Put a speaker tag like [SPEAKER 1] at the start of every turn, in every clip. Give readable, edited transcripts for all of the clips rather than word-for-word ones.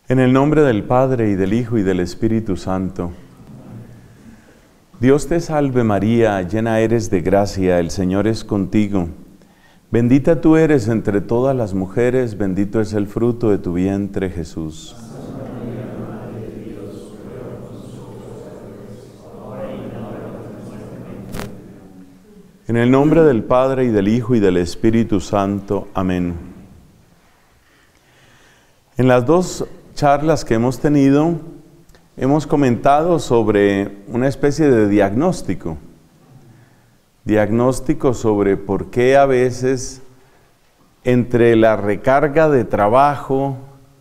[SPEAKER 1] En el nombre del Padre, y del Hijo, y del Espíritu Santo. Dios te salve María, llena eres de gracia, el Señor es contigo. Bendita tú eres entre todas las mujeres, bendito es el fruto de tu vientre, Jesús. En el nombre del Padre, y del Hijo, y del Espíritu Santo. Amén. En las dos charlas que hemos tenido, hemos comentado sobre una especie de diagnóstico sobre por qué a veces entre la recarga de trabajo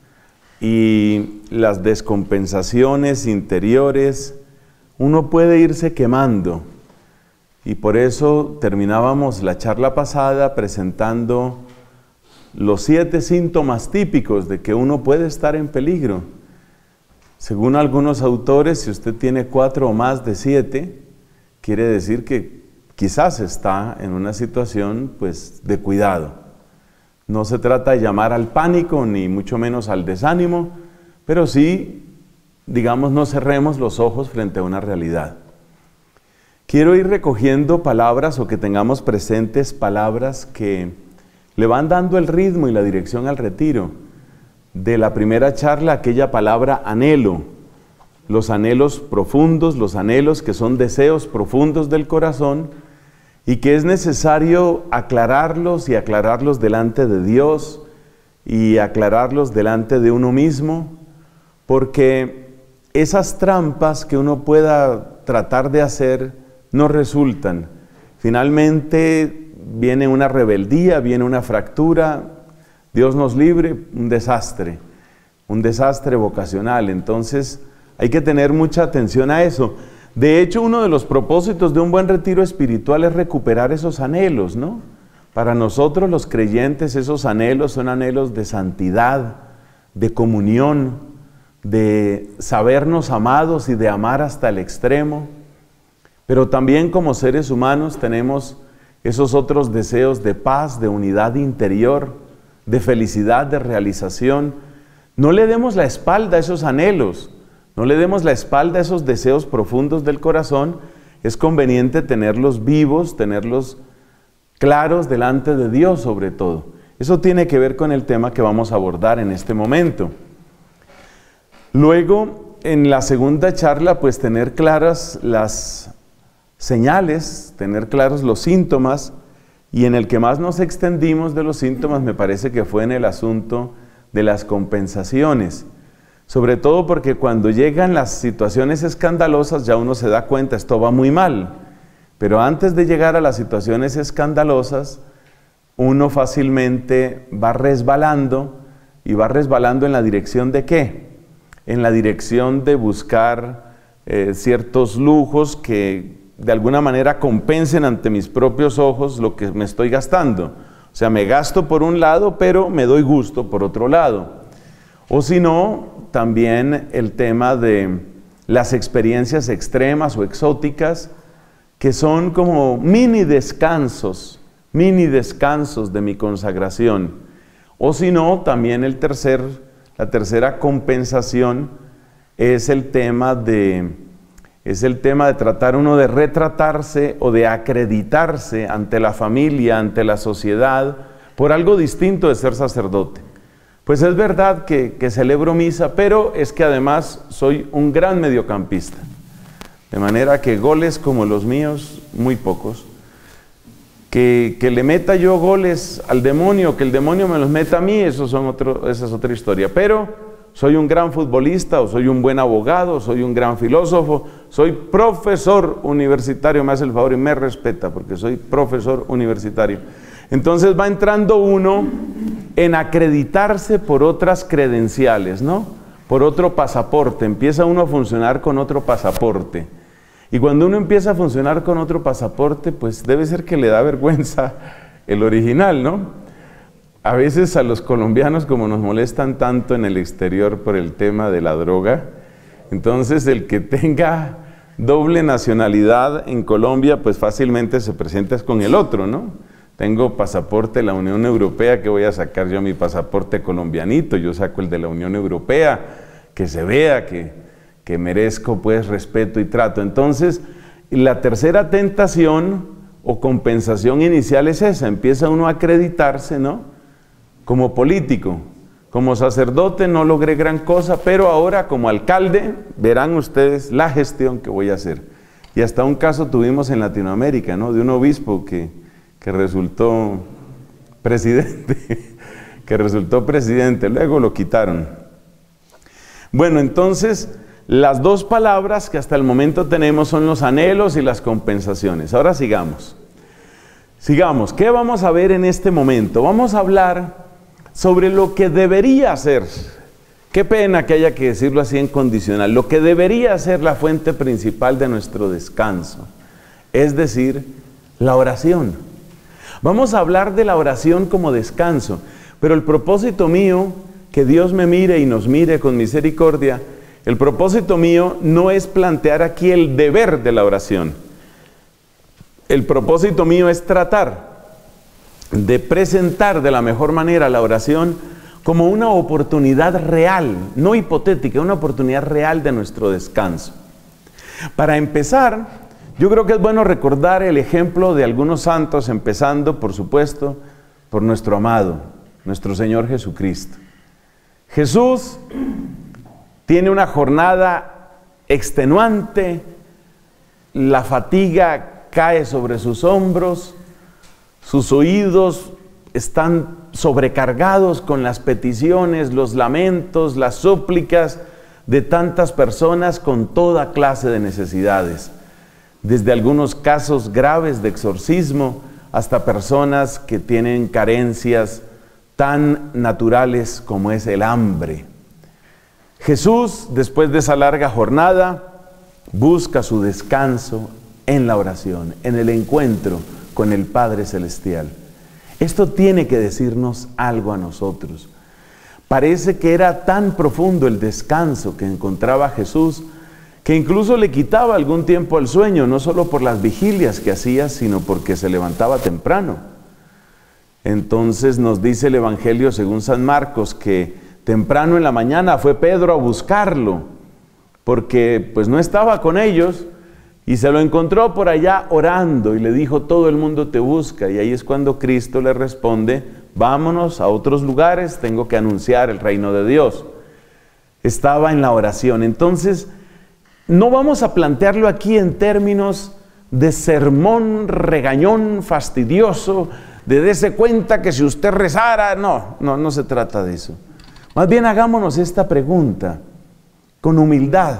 [SPEAKER 1] y las descompensaciones interiores, uno puede irse quemando. Y por eso terminábamos la charla pasada presentando los 7 síntomas típicos de que uno puede estar en peligro. Según algunos autores, si usted tiene 4 o más de 7, quiere decir que quizás está en una situación pues de cuidado. No se trata de llamar al pánico, ni mucho menos al desánimo, pero sí, digamos, no cerremos los ojos frente a una realidad. Quiero ir recogiendo palabras o que tengamos presentes palabras que le van dando el ritmo y la dirección al retiro. De la primera charla, aquella palabra anhelo, los anhelos profundos, los anhelos que son deseos profundos del corazón y que es necesario aclararlos y aclararlos delante de Dios y aclararlos delante de uno mismo, porque esas trampas que uno pueda tratar de hacer no resultan. Finalmente viene una rebeldía, viene una fractura, Dios nos libre, un desastre vocacional. Entonces hay que tener mucha atención a eso. De hecho, uno de los propósitos de un buen retiro espiritual es recuperar esos anhelos, ¿no? Para nosotros los creyentes esos anhelos son anhelos de santidad, de comunión, de sabernos amados y de amar hasta el extremo. Pero también como seres humanos tenemos esos otros deseos de paz, de unidad interior, de felicidad, de realización. No le demos la espalda a esos anhelos, no le demos la espalda a esos deseos profundos del corazón. Es conveniente tenerlos vivos, tenerlos claros delante de Dios sobre todo. Eso tiene que ver con el tema que vamos a abordar en este momento. Luego, en la segunda charla, pues tener claras las señales, tener claros los síntomas, y en el que más nos extendimos de los síntomas me parece que fue en el asunto de las compensaciones, sobre todo porque cuando llegan las situaciones escandalosas ya uno se da cuenta, esto va muy mal, pero antes de llegar a las situaciones escandalosas uno fácilmente va resbalando, y va resbalando en la dirección de ¿qué? En la dirección de buscar ciertos lujos que de alguna manera compensen ante mis propios ojos lo que me estoy gastando. O sea, me gasto por un lado, pero me doy gusto por otro lado. O si no, también el tema de las experiencias extremas o exóticas, que son como mini descansos de mi consagración. O si no, también la tercera compensación es el tema de tratar uno de retratarse o de acreditarse ante la familia, ante la sociedad, por algo distinto de ser sacerdote. Pues es verdad que celebro misa, pero es que además soy un gran mediocampista. De manera que goles como los míos, muy pocos. Que le meta yo goles al demonio, que el demonio me los meta a mí, esa es otra historia. Pero soy un gran futbolista, o soy un buen abogado, soy un gran filósofo, soy profesor universitario, me hace el favor y me respeta porque soy profesor universitario. Entonces va entrando uno en acreditarse por otras credenciales, ¿no? Por otro pasaporte, empieza uno a funcionar con otro pasaporte. Y cuando uno empieza a funcionar con otro pasaporte, pues debe ser que le da vergüenza el original, ¿no? A veces a los colombianos, como nos molestan tanto en el exterior por el tema de la droga, entonces el que tenga doble nacionalidad en Colombia, pues fácilmente se presenta con el otro, ¿no? Tengo pasaporte de la Unión Europea, que voy a sacar yo mi pasaporte colombianito, yo saco el de la Unión Europea, que se vea que merezco pues respeto y trato. Entonces, la tercera tentación o compensación inicial es esa, empieza uno a acreditarse, ¿no? Como político, como sacerdote no logré gran cosa, pero ahora como alcalde verán ustedes la gestión que voy a hacer. Y hasta un caso tuvimos en Latinoamérica, ¿no? De un obispo que resultó presidente, luego lo quitaron. Bueno, entonces, las dos palabras que hasta el momento tenemos son los anhelos y las compensaciones. Ahora sigamos. Sigamos. ¿Qué vamos a ver en este momento? Vamos a hablar sobre lo que debería ser. Qué pena que haya que decirlo así en condicional. Lo que debería ser la fuente principal de nuestro descanso. Es decir, la oración. Vamos a hablar de la oración como descanso. Pero el propósito mío, que Dios me mire y nos mire con misericordia, el propósito mío no es plantear aquí el deber de la oración. El propósito mío es tratar de presentar de la mejor manera la oración como una oportunidad real, no hipotética, una oportunidad real de nuestro descanso. Para empezar, yo creo que es bueno recordar el ejemplo de algunos santos, empezando, por supuesto, por nuestro amado, nuestro Señor Jesucristo. Jesús tiene una jornada extenuante, la fatiga cae sobre sus hombros, sus oídos están sobrecargados con las peticiones, los lamentos, las súplicas de tantas personas con toda clase de necesidades, desde algunos casos graves de exorcismo hasta personas que tienen carencias tan naturales como es el hambre. Jesús, después de esa larga jornada, busca su descanso en la oración, en el encuentro con el Padre Celestial. Esto tiene que decirnos algo a nosotros. Parece que era tan profundo el descanso que encontraba Jesús, que incluso le quitaba algún tiempo al sueño, no solo por las vigilias que hacía, sino porque se levantaba temprano. Entonces nos dice el Evangelio según San Marcos que temprano en la mañana fue Pedro a buscarlo, porque pues no estaba con ellos, y se lo encontró por allá orando y le dijo: todo el mundo te busca. Y ahí es cuando Cristo le responde: vámonos a otros lugares, tengo que anunciar el reino de Dios. Estaba en la oración. Entonces, no vamos a plantearlo aquí en términos de sermón regañón fastidioso, de dése cuenta que si usted rezara, no se trata de eso. Más bien hagámonos esta pregunta, con humildad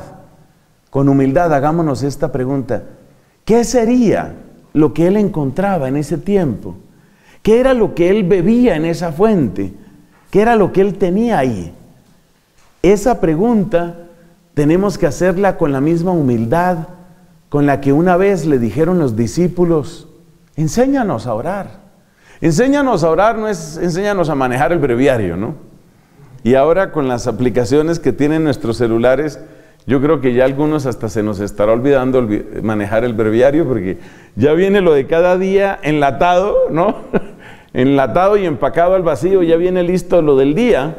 [SPEAKER 1] hagámonos esta pregunta: ¿qué sería lo que él encontraba en ese tiempo? ¿Qué era lo que él bebía en esa fuente? ¿Qué era lo que él tenía ahí? Esa pregunta tenemos que hacerla con la misma humildad con la que una vez le dijeron los discípulos: enséñanos a orar. Enséñanos a orar no es enséñanos a manejar el breviario, ¿no? Y ahora con las aplicaciones que tienen nuestros celulares, yo creo que ya algunos hasta se nos estará olvidando manejar el breviario, porque ya viene lo de cada día enlatado, ¿no? Enlatado y empacado al vacío, ya viene listo lo del día.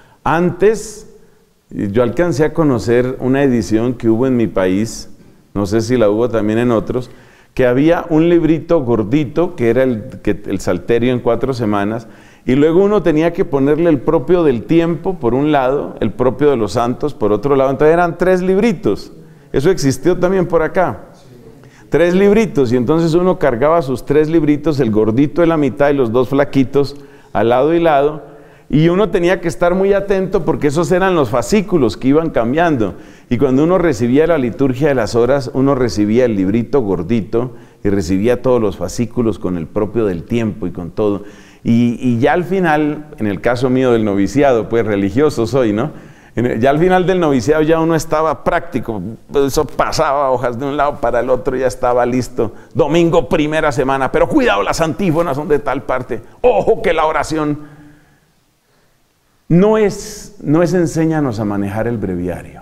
[SPEAKER 1] Antes, yo alcancé a conocer una edición que hubo en mi país, no sé si la hubo también en otros, que había un librito gordito, que era el Salterio en 4 semanas, y luego uno tenía que ponerle el propio del tiempo por un lado, el propio de los santos por otro lado. Entonces eran 3 libritos. Eso existió también por acá. 3 libritos, y entonces uno cargaba sus 3 libritos, el gordito de la mitad y los 2 flaquitos al lado y lado, y uno tenía que estar muy atento porque esos eran los fascículos que iban cambiando. Y cuando uno recibía la liturgia de las horas, uno recibía el librito gordito y recibía todos los fascículos con el propio del tiempo y con todo. Y ya al final, en el caso mío del noviciado, pues religioso soy, ¿no? Ya al final del noviciado ya uno estaba práctico, eso pasaba hojas de un lado para el otro, ya estaba listo. Domingo, primera semana, pero cuidado, las antífonas son de tal parte. Ojo que la oración no es enséñanos a manejar el breviario.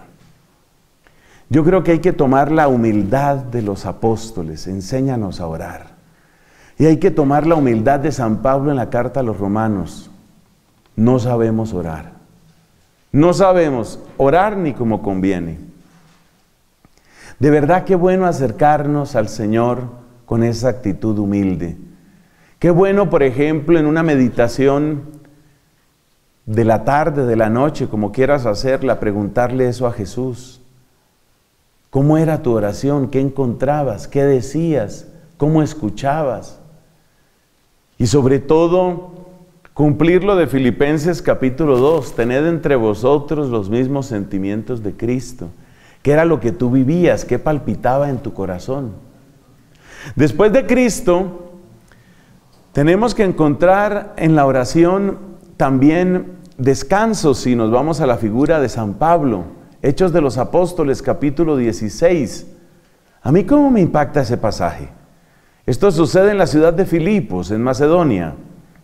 [SPEAKER 1] Yo creo que hay que tomar la humildad de los apóstoles, enséñanos a orar. Y hay que tomar la humildad de San Pablo en la carta a los romanos. No sabemos orar. No sabemos orar ni como conviene. De verdad qué bueno acercarnos al Señor con esa actitud humilde. Qué bueno, por ejemplo, en una meditación de la tarde, de la noche, como quieras hacerla, preguntarle eso a Jesús. ¿Cómo era tu oración? ¿Qué encontrabas? ¿Qué decías? ¿Cómo escuchabas? Y sobre todo, cumplir lo de Filipenses capítulo 2, tened entre vosotros los mismos sentimientos de Cristo. ¿Qué era lo que tú vivías? ¿Qué palpitaba en tu corazón? Después de Cristo, tenemos que encontrar en la oración también descanso, si nos vamos a la figura de San Pablo. Hechos de los Apóstoles, capítulo 16. A mí, ¿cómo me impacta ese pasaje? Esto sucede en la ciudad de Filipos, en Macedonia.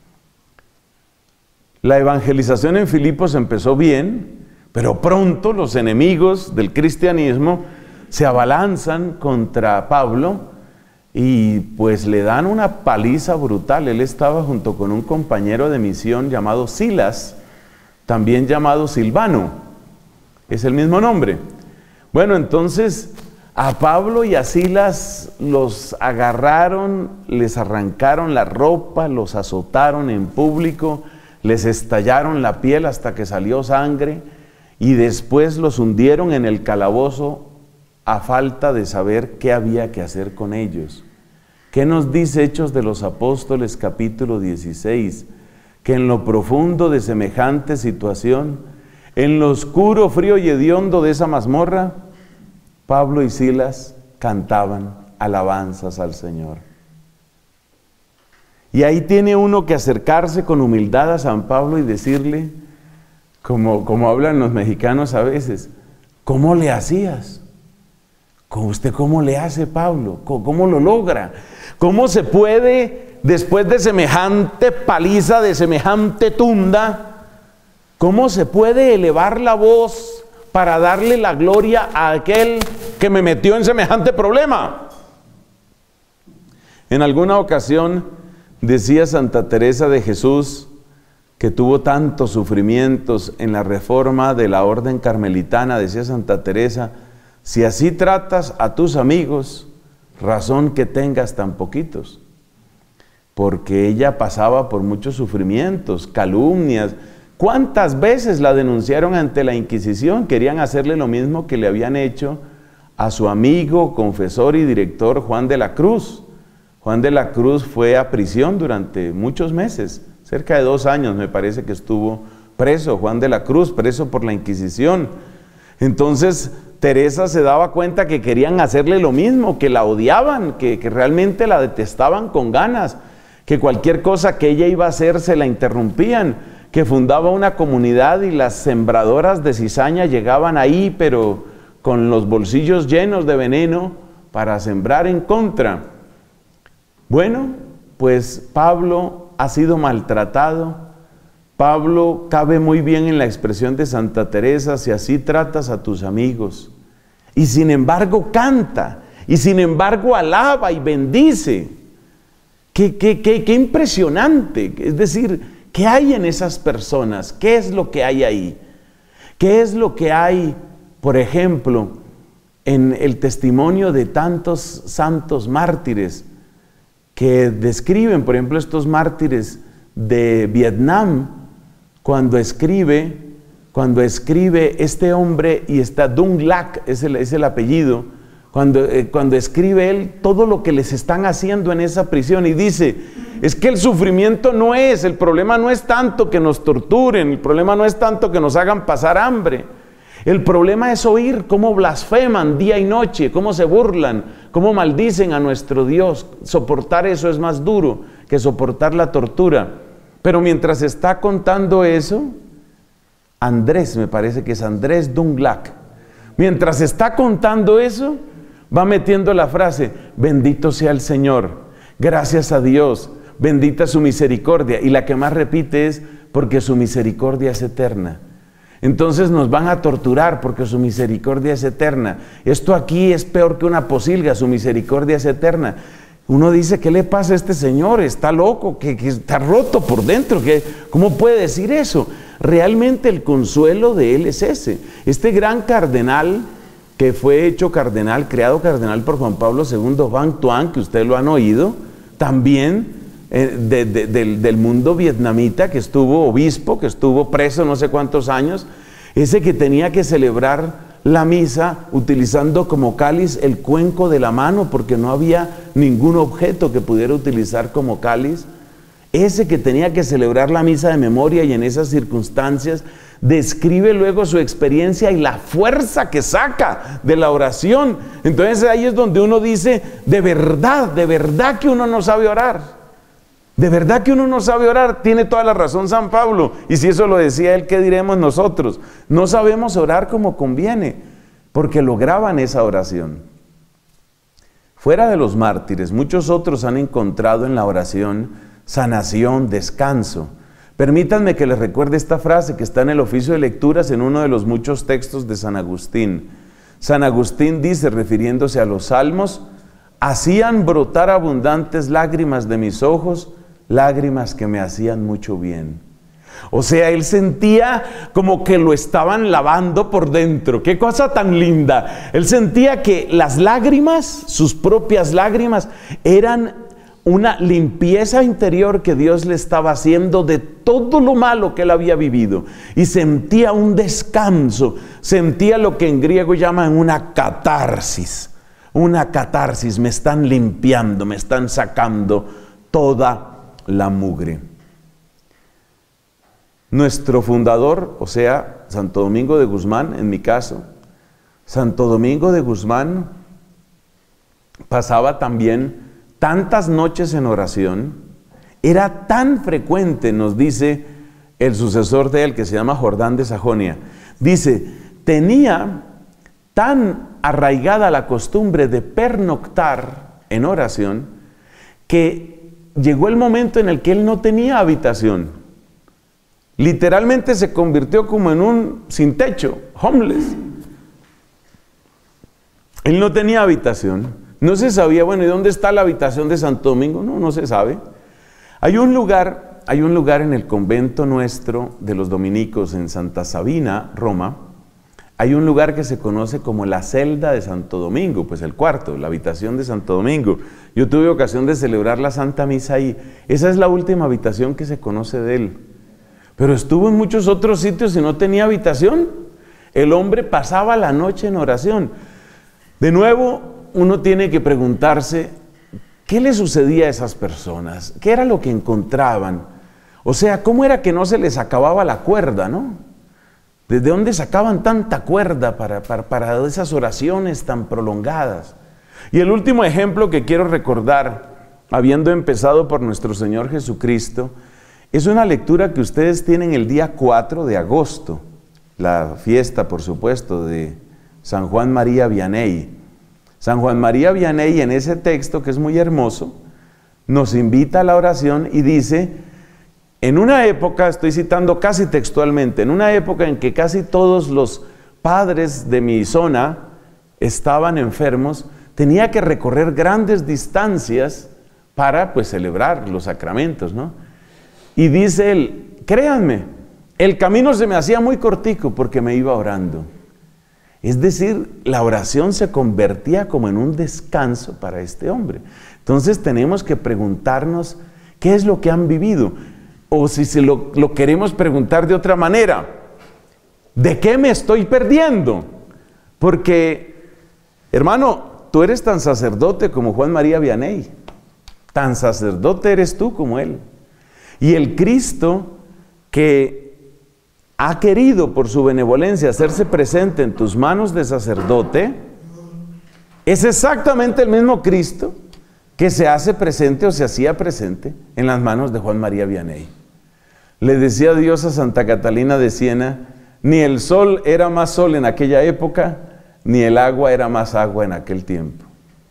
[SPEAKER 1] La evangelización en Filipos empezó bien, pero pronto los enemigos del cristianismo se abalanzan contra Pablo y pues le dan una paliza brutal. Él estaba junto con un compañero de misión llamado Silas, también llamado Silvano, es el mismo nombre. Bueno, entonces a Pablo y a Silas los agarraron, les arrancaron la ropa, los azotaron en público, les estallaron la piel hasta que salió sangre y después los hundieron en el calabozo a falta de saber qué había que hacer con ellos. ¿Qué nos dice Hechos de los Apóstoles capítulo 16? Que en lo profundo de semejante situación, en lo oscuro, frío y hediondo de esa mazmorra, Pablo y Silas cantaban alabanzas al Señor. Y ahí tiene uno que acercarse con humildad a San Pablo y decirle, como hablan los mexicanos a veces, ¿cómo le hacías? ¿Usted cómo le hace, Pablo? ¿Cómo lo logra? ¿Cómo se puede, después de semejante paliza, de semejante tunda, cómo se puede elevar la voz para darle la gloria a aquel que me metió en semejante problema? En alguna ocasión decía Santa Teresa de Jesús, que tuvo tantos sufrimientos en la reforma de la orden carmelitana, decía Santa Teresa, si así tratas a tus amigos, razón que tengas tan poquitos. Porque ella pasaba por muchos sufrimientos, calumnias. ¿Cuántas veces la denunciaron ante la Inquisición? Querían hacerle lo mismo que le habían hecho a su amigo, confesor y director Juan de la Cruz. Juan de la Cruz fue a prisión durante muchos meses, cerca de 2 años me parece que estuvo preso, Juan de la Cruz, preso por la Inquisición. Entonces Teresa se daba cuenta que querían hacerle lo mismo, que la odiaban, que realmente la detestaban con ganas, que cualquier cosa que ella iba a hacer se la interrumpían, que fundaba una comunidad y las sembradoras de cizaña llegaban ahí, pero con los bolsillos llenos de veneno para sembrar en contra. Bueno, pues Pablo ha sido maltratado. Pablo cabe muy bien en la expresión de Santa Teresa, si así tratas a tus amigos. Y sin embargo canta, y sin embargo alaba y bendice. Qué impresionante. Es decir, ¿qué hay en esas personas? ¿Qué es lo que hay ahí? ¿Qué es lo que hay, por ejemplo, en el testimonio de tantos santos mártires que describen, por ejemplo, estos mártires de Vietnam, cuando escribe este hombre, y está Dung Lac, es el apellido, cuando escribe él todo lo que les están haciendo en esa prisión, y dice, es que el sufrimiento el problema no es tanto que nos torturen, el problema no es tanto que nos hagan pasar hambre, el problema es oír cómo blasfeman día y noche, cómo se burlan, cómo maldicen a nuestro Dios. Soportar eso es más duro que soportar la tortura. Pero mientras está contando eso, Andrés, me parece que es Andrés Dung Lac, mientras está contando eso, va metiendo la frase, bendito sea el Señor, gracias a Dios, bendita su misericordia. Y la que más repite es, porque su misericordia es eterna. Entonces nos van a torturar porque su misericordia es eterna. Esto aquí es peor que una posilga, su misericordia es eterna. Uno dice, ¿qué le pasa a este señor? Está loco, que está roto por dentro. ¿Cómo puede decir eso? Realmente el consuelo de él es ese. Este gran cardenal que fue hecho cardenal, creado cardenal por Juan Pablo II, Van Thuan, que ustedes lo han oído, también del mundo vietnamita, que estuvo obispo, que estuvo preso no sé cuántos años, ese que tenía que celebrar la misa utilizando como cáliz el cuenco de la mano, porque no había ningún objeto que pudiera utilizar como cáliz, ese que tenía que celebrar la misa de memoria y en esas circunstancias describe luego su experiencia y la fuerza que saca de la oración. Entonces ahí es donde uno dice, de verdad que uno no sabe orar. De verdad que uno no sabe orar. Tiene toda la razón San Pablo. Y si eso lo decía él, ¿qué diremos nosotros? No sabemos orar como conviene, porque lograban esa oración. Fuera de los mártires, muchos otros han encontrado en la oración sanación, descanso. Permítanme que les recuerde esta frase que está en el oficio de lecturas en uno de los muchos textos de San Agustín. San Agustín dice, refiriéndose a los salmos, hacían brotar abundantes lágrimas de mis ojos, lágrimas que me hacían mucho bien. O sea, él sentía como que lo estaban lavando por dentro. ¡Qué cosa tan linda! Él sentía que las lágrimas, sus propias lágrimas, eran una limpieza interior que Dios le estaba haciendo de todo lo malo que él había vivido. Y sentía un descanso, sentía lo que en griego llaman una catarsis. Una catarsis, me están limpiando, me están sacando toda la mugre. Nuestro fundador, o sea, Santo Domingo de Guzmán, en mi caso, Santo Domingo de Guzmán pasaba también tantas noches en oración, era tan frecuente, nos dice el sucesor de él, que se llama Jordán de Sajonia, dice, tenía tan arraigada la costumbre de pernoctar en oración, que llegó el momento en el que él no tenía habitación. Literalmente se convirtió como en un sin techo, homeless. Él no tenía habitación. No se sabía, bueno, ¿y dónde está la habitación de Santo Domingo? No se sabe. Hay un lugar en el convento nuestro de los dominicos en Santa Sabina, Roma. Hay un lugar que se conoce como la celda de Santo Domingo, pues el cuarto, la habitación de Santo Domingo. Yo tuve ocasión de celebrar la Santa Misa ahí. Esa es la última habitación que se conoce de él. Pero estuvo en muchos otros sitios y no tenía habitación. El hombre pasaba la noche en oración. De nuevo, uno tiene que preguntarse, ¿qué le sucedía a esas personas? ¿Qué era lo que encontraban? O sea, ¿cómo era que no se les acababa la cuerda, no? ¿Desde dónde sacaban tanta cuerda para esas oraciones tan prolongadas? Y el último ejemplo que quiero recordar, habiendo empezado por nuestro Señor Jesucristo, es una lectura que ustedes tienen el día 4 de agosto, la fiesta, por supuesto, de San Juan María Vianney. San Juan María Vianney, en ese texto que es muy hermoso, nos invita a la oración y dice, en una época, estoy citando casi textualmente, en una época en que casi todos los padres de mi zona estaban enfermos, tenía que recorrer grandes distancias para pues celebrar los sacramentos, ¿no? Y dice él, créanme, el camino se me hacía muy cortico porque me iba orando. Es decir, la oración se convertía como en un descanso para este hombre. Entonces tenemos que preguntarnos qué es lo que han vivido. O si se lo queremos preguntar de otra manera, ¿de qué me estoy perdiendo? Porque, hermano, tú eres tan sacerdote como Juan María Vianney. Tan sacerdote eres tú como él. Y el Cristo que ha querido por su benevolencia hacerse presente en tus manos de sacerdote, es exactamente el mismo Cristo que se hace presente o se hacía presente en las manos de Juan María Vianney. Le decía Dios a Santa Catalina de Siena, ni el sol era más sol en aquella época, ni el agua era más agua en aquel tiempo.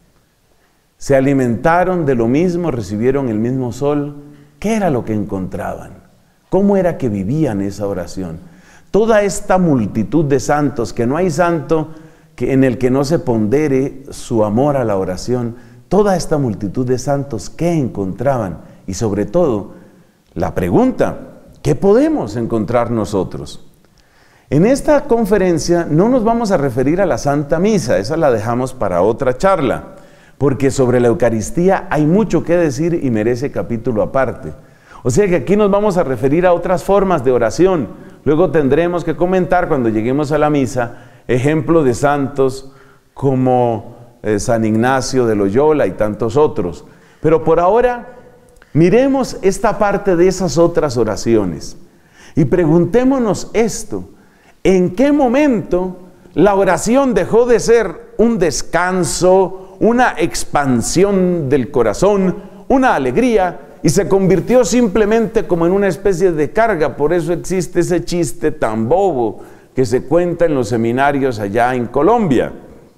[SPEAKER 1] Se alimentaron de lo mismo, recibieron el mismo sol. ¿Qué era lo que encontraban? ¿Cómo era que vivían esa oración? Toda esta multitud de santos, que no hay santo en el que no se pondere su amor a la oración, toda esta multitud de santos, ¿qué encontraban? Y sobre todo, la pregunta, ¿qué podemos encontrar nosotros? En esta conferencia no nos vamos a referir a la Santa Misa, esa la dejamos para otra charla, porque sobre la Eucaristía hay mucho que decir y merece capítulo aparte. O sea que aquí nos vamos a referir a otras formas de oración. Luego tendremos que comentar cuando lleguemos a la misa ejemplo de santos como San Ignacio de Loyola y tantos otros. Pero por ahora miremos esta parte de esas otras oraciones y preguntémonos esto: ¿en qué momento la oración dejó de ser un descanso, una expansión del corazón, una alegría, y se convirtió simplemente como en una especie de carga? Por eso existe ese chiste tan bobo que se cuenta en los seminarios allá en Colombia,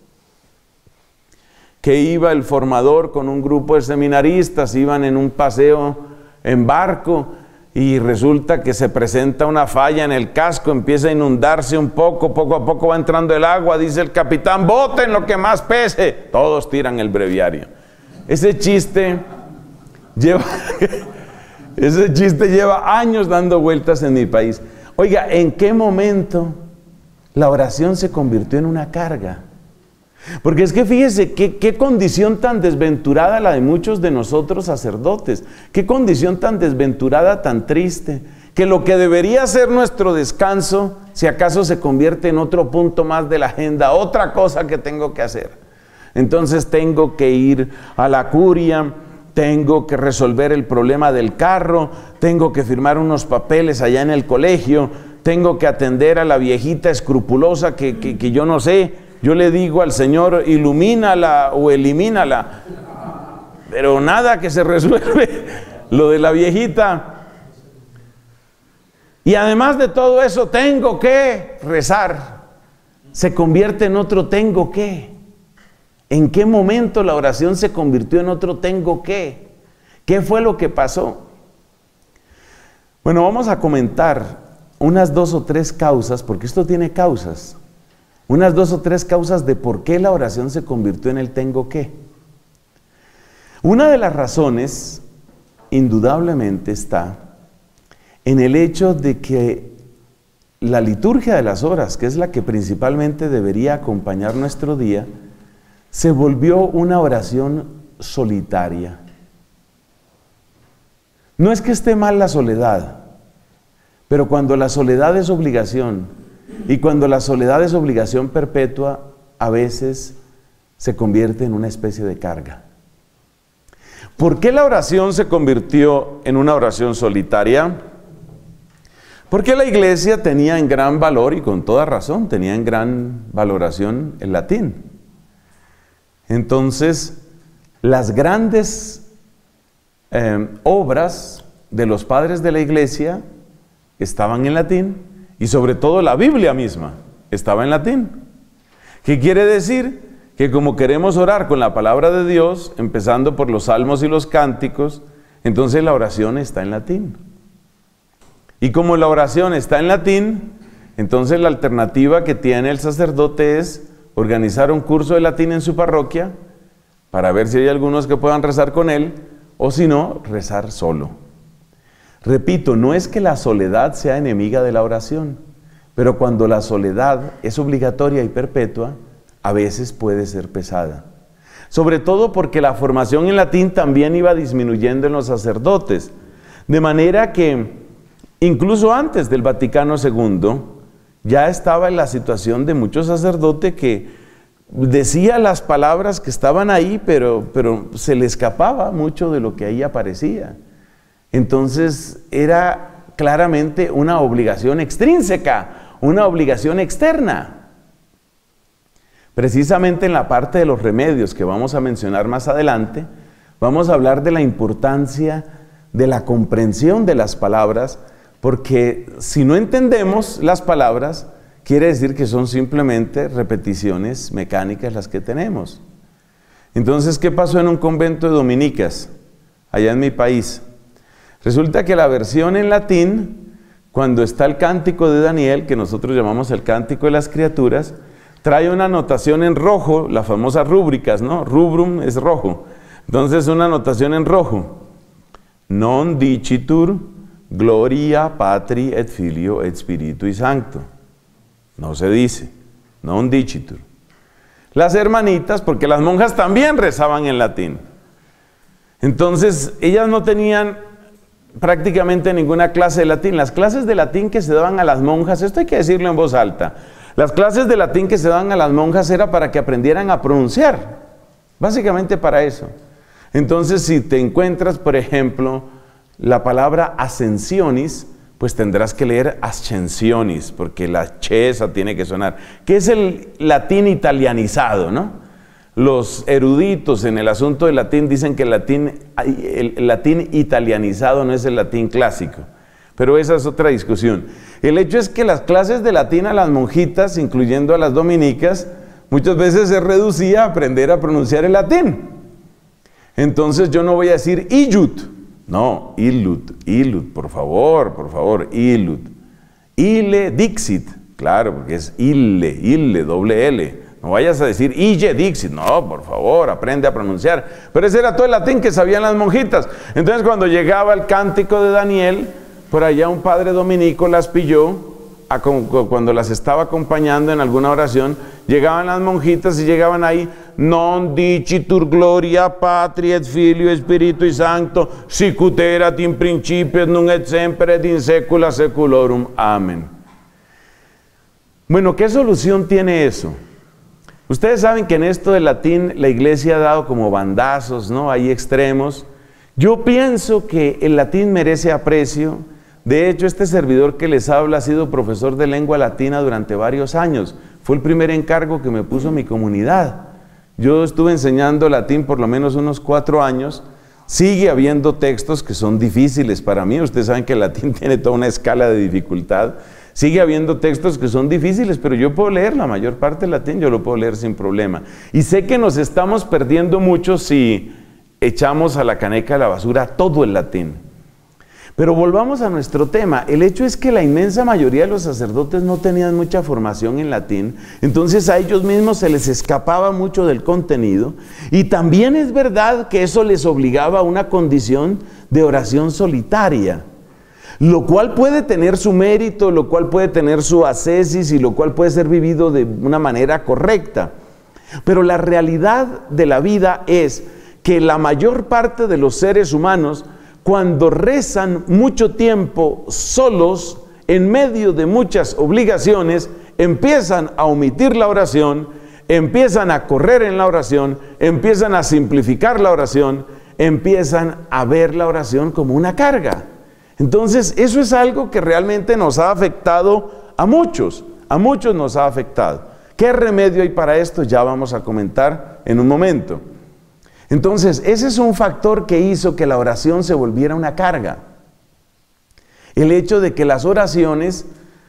[SPEAKER 1] que iba el formador con un grupo de seminaristas, iban en un paseo en barco, y resulta que se presenta una falla en el casco, empieza a inundarse un poco a poco va entrando el agua, dice el capitán: boten lo que más pese. Todos tiran el breviario. Ese chiste lleva años dando vueltas en mi país. Oiga, ¿en qué momento la oración se convirtió en una carga? Porque es que fíjese, qué condición tan desventurada la de muchos de nosotros sacerdotes, qué condición tan desventurada, tan triste, que lo que debería ser nuestro descanso, si acaso se convierte en otro punto más de la agenda, otra cosa que tengo que hacer. Entonces tengo que ir a la curia, tengo que resolver el problema del carro, tengo que firmar unos papeles allá en el colegio, tengo que atender a la viejita escrupulosa que yo no sé. Yo le digo al Señor: ilumínala o elimínala, pero nada que se resuelve lo de la viejita. Y además de todo eso, tengo que rezar. Se convierte en otro tengo que. ¿En qué momento la oración se convirtió en otro tengo que? ¿Qué fue lo que pasó? Bueno, vamos a comentar unas 2 o 3 causas, porque esto tiene causas. Unas 2 o 3 causas de por qué la oración se convirtió en el tengo que. Una de las razones, indudablemente, está en el hecho de que la liturgia de las horas, que es la que principalmente debería acompañar nuestro día, se volvió una oración solitaria. No es que esté mal la soledad, pero cuando la soledad es obligación, y cuando la soledad es obligación perpetua, a veces se convierte en una especie de carga. ¿Por qué la oración se convirtió en una oración solitaria? Porque la Iglesia tenía en gran valor, y con toda razón, tenía en gran valoración el latín. Entonces, las grandes obras de los padres de la Iglesia estaban en latín, y sobre todo la Biblia misma estaba en latín. ¿Qué quiere decir? Que como queremos orar con la palabra de Dios, empezando por los salmos y los cánticos, entonces la oración está en latín. Y como la oración está en latín, entonces la alternativa que tiene el sacerdote es organizar un curso de latín en su parroquia, para ver si hay algunos que puedan rezar con él, o si no, rezar solo. Repito, no es que la soledad sea enemiga de la oración, pero cuando la soledad es obligatoria y perpetua, a veces puede ser pesada. Sobre todo porque la formación en latín también iba disminuyendo en los sacerdotes, de manera que incluso antes del Vaticano II, ya estaba en la situación de muchos sacerdotes que decía las palabras que estaban ahí, pero se le escapaba mucho de lo que ahí aparecía. Entonces era claramente una obligación extrínseca, una obligación externa. Precisamente en la parte de los remedios que vamos a mencionar más adelante, vamos a hablar de la importancia de la comprensión de las palabras, porque si no entendemos las palabras, quiere decir que son simplemente repeticiones mecánicas las que tenemos. Entonces, ¿qué pasó en un convento de dominicas, allá en mi país? Resulta que la versión en latín, cuando está el cántico de Daniel, que nosotros llamamos el cántico de las criaturas, trae una anotación en rojo, las famosas rúbricas, ¿no? Rubrum es rojo. Entonces, una anotación en rojo. Non dicitur gloria Patri et Filio et Spiritui Sancto. No se dice. Non dicitur. Las hermanitas, porque las monjas también rezaban en latín. Entonces, ellas no tenían prácticamente ninguna clase de latín. Las clases de latín que se daban a las monjas, esto hay que decirlo en voz alta, las clases de latín que se daban a las monjas era para que aprendieran a pronunciar, básicamente para eso. Entonces, si te encuentras, por ejemplo, la palabra ascensionis, pues tendrás que leer ascensionis, porque la chesa tiene que sonar, que es el latín italianizado, ¿no? Los eruditos en el asunto del latín dicen que el latín italianizado no es el latín clásico, pero esa es otra discusión. El hecho es que las clases de latín a las monjitas, incluyendo a las dominicas, muchas veces se reducía a aprender a pronunciar el latín. Entonces yo no voy a decir illut, no, illut, por favor, illut. Ille dixit, claro, porque es ille, doble L. No vayas a decir ille dixit, no, por favor, aprende a pronunciar. Pero ese era todo el latín que sabían las monjitas. Entonces cuando llegaba el cántico de Daniel, por allá un padre dominico las pilló, cuando las estaba acompañando en alguna oración, llegaban las monjitas y llegaban ahí, non dicitur gloria Patri et Filio Spiritui Sancto, sicut erat in principio et nunc et semper et in saecula saeculorum. Amén. Bueno, ¿qué solución tiene eso? Ustedes saben que en esto del latín la iglesia ha dado como bandazos, ¿no? Hay extremos. Yo pienso que el latín merece aprecio. De hecho, este servidor que les habla ha sido profesor de lengua latina durante varios años. Fue el primer encargo que me puso mi comunidad. Yo estuve enseñando latín por lo menos unos 4 años. Sigue habiendo textos que son difíciles para mí. Ustedes saben que el latín tiene toda una escala de dificultad. Sigue habiendo textos que son difíciles, pero yo puedo leer la mayor parte del latín, yo lo puedo leer sin problema. Y sé que nos estamos perdiendo mucho si echamos a la caneca de la basura todo el latín. Pero volvamos a nuestro tema. El hecho es que la inmensa mayoría de los sacerdotes no tenían mucha formación en latín, entonces a ellos mismos se les escapaba mucho del contenido, y también es verdad que eso les obligaba a una condición de oración solitaria, lo cual puede tener su mérito, lo cual puede tener su ascesis y lo cual puede ser vivido de una manera correcta. Pero la realidad de la vida es que la mayor parte de los seres humanos, cuando rezan mucho tiempo solos, en medio de muchas obligaciones, empiezan a omitir la oración, empiezan a correr en la oración, empiezan a simplificar la oración, empiezan a ver la oración como una carga. Entonces, eso es algo que realmente nos ha afectado a muchos nos ha afectado. ¿Qué remedio hay para esto? Ya vamos a comentar en un momento. Entonces, ese es un factor que hizo que la oración se volviera una carga. El hecho de que las oraciones,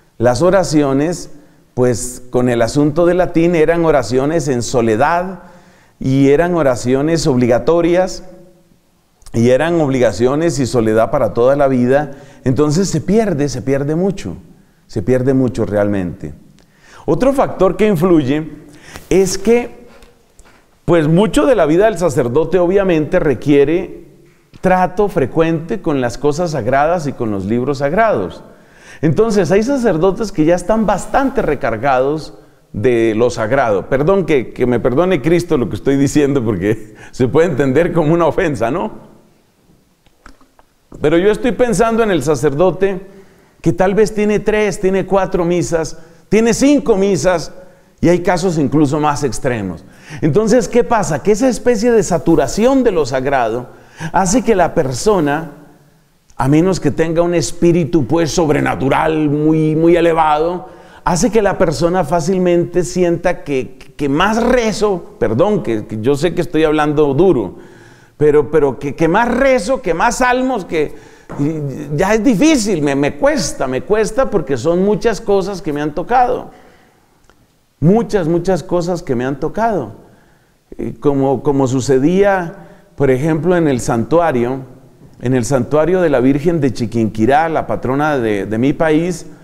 [SPEAKER 1] pues con el asunto del latín, eran oraciones en soledad y eran oraciones obligatorias y eran obligaciones y soledad para toda la vida. Entonces se pierde mucho realmente. Otro factor que influye es que pues mucho de la vida del sacerdote obviamente requiere trato frecuente con las cosas sagradas y con los libros sagrados. Entonces hay sacerdotes que ya están bastante recargados de lo sagrado. Perdón, que me perdone Cristo lo que estoy diciendo, porque se puede entender como una ofensa, ¿no? Pero yo estoy pensando en el sacerdote que tal vez tiene 3, tiene 4 misas, tiene 5 misas, y hay casos incluso más extremos. Entonces, ¿qué pasa? Que esa especie de saturación de lo sagrado hace que la persona, a menos que tenga un espíritu pues sobrenatural muy elevado, hace que la persona fácilmente sienta que más rezo, perdón, que yo sé que estoy hablando duro, pero que más rezo, que más salmos, que ya es difícil, me cuesta porque son muchas cosas que me han tocado. Muchas cosas que me han tocado. Como sucedía, por ejemplo, en el santuario de la Virgen de Chiquinquirá, la patrona de mi país,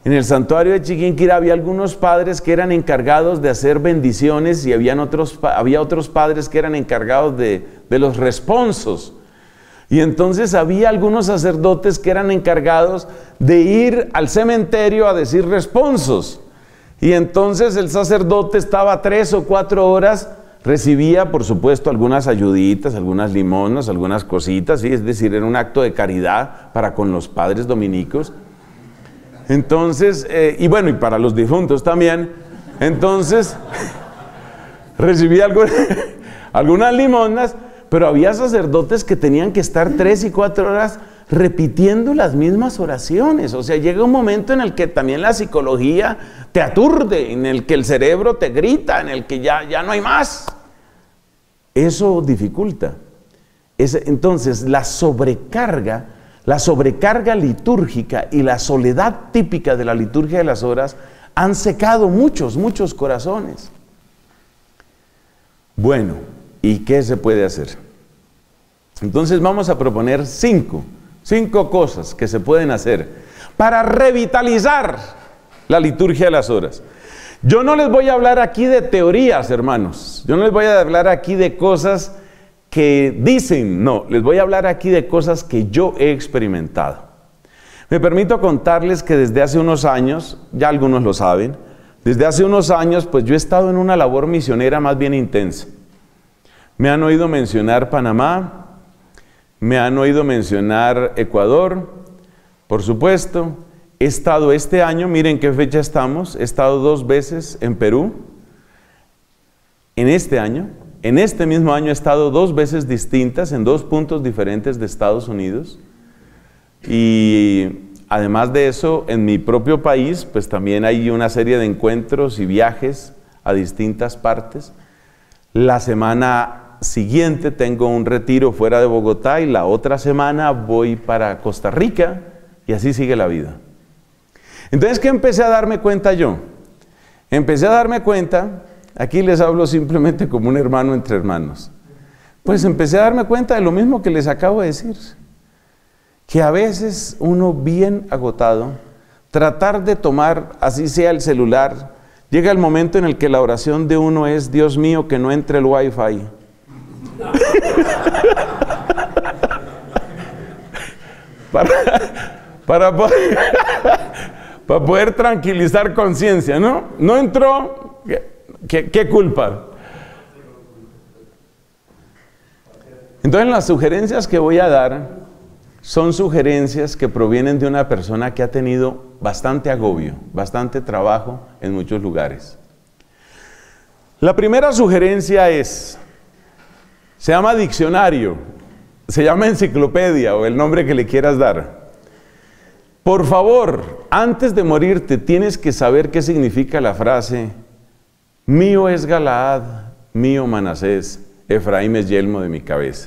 [SPEAKER 1] En el santuario de Chiquinquirá había algunos padres que eran encargados de hacer bendiciones y había otros padres que eran encargados de los responsos. Y entonces había algunos sacerdotes que eran encargados de ir al cementerio a decir responsos. Y entonces el sacerdote estaba 3 o 4 horas, recibía por supuesto algunas ayuditas, algunas limonas, algunas cositas, ¿sí? Es decir, era un acto de caridad para con los padres dominicos. Entonces, y bueno, y para los difuntos también. Entonces, recibía algunas limonas, pero había sacerdotes que tenían que estar 3 y 4 horas repitiendo las mismas oraciones. O sea, llega un momento en el que también la psicología te aturde, en el que el cerebro te grita, en el que ya no hay más. Eso dificulta. Entonces, la sobrecarga litúrgica y la soledad típica de la liturgia de las horas han secado muchos corazones. Bueno, ¿y qué se puede hacer? Entonces vamos a proponer 5 cosas que se pueden hacer para revitalizar la liturgia de las horas. Yo no les voy a hablar aquí de teorías, hermanos. Yo no les voy a hablar aquí de cosas que dicen, no, les voy a hablar aquí de cosas que yo he experimentado. Me permito contarles que desde hace unos años, ya algunos lo saben, desde hace unos años, pues yo he estado en una labor misionera más bien intensa. Me han oído mencionar Panamá, me han oído mencionar Ecuador, por supuesto. He estado este año, miren qué fecha estamos, he estado 2 veces en Perú. En este año, en este mismo año he estado 2 veces distintas en 2 puntos diferentes de Estados Unidos. Y además de eso, en mi propio país, pues también hay una serie de encuentros y viajes a distintas partes. La semana siguiente tengo un retiro fuera de Bogotá y la otra semana voy para Costa Rica y así sigue la vida. Entonces, ¿qué empecé a darme cuenta yo? Empecé a darme cuenta, aquí les hablo simplemente como un hermano entre hermanos, pues empecé a darme cuenta de lo mismo que les acabo de decir, que a veces uno bien agotado, tratar de tomar, así sea el celular, llega el momento en el que la oración de uno es, Dios mío, que no entre el wifi. para poder tranquilizar conciencia, ¿no? No entró, ¿qué culpa? Entonces las sugerencias que voy a dar son sugerencias que provienen de una persona que ha tenido bastante agobio, bastante trabajo en muchos lugares. La primera sugerencia se llama diccionario, se llama enciclopedia o el nombre que le quieras dar. Por favor, antes de morirte tienes que saber qué significa la frase mío es Galaad, mío Manasés, Efraín es yelmo de mi cabeza.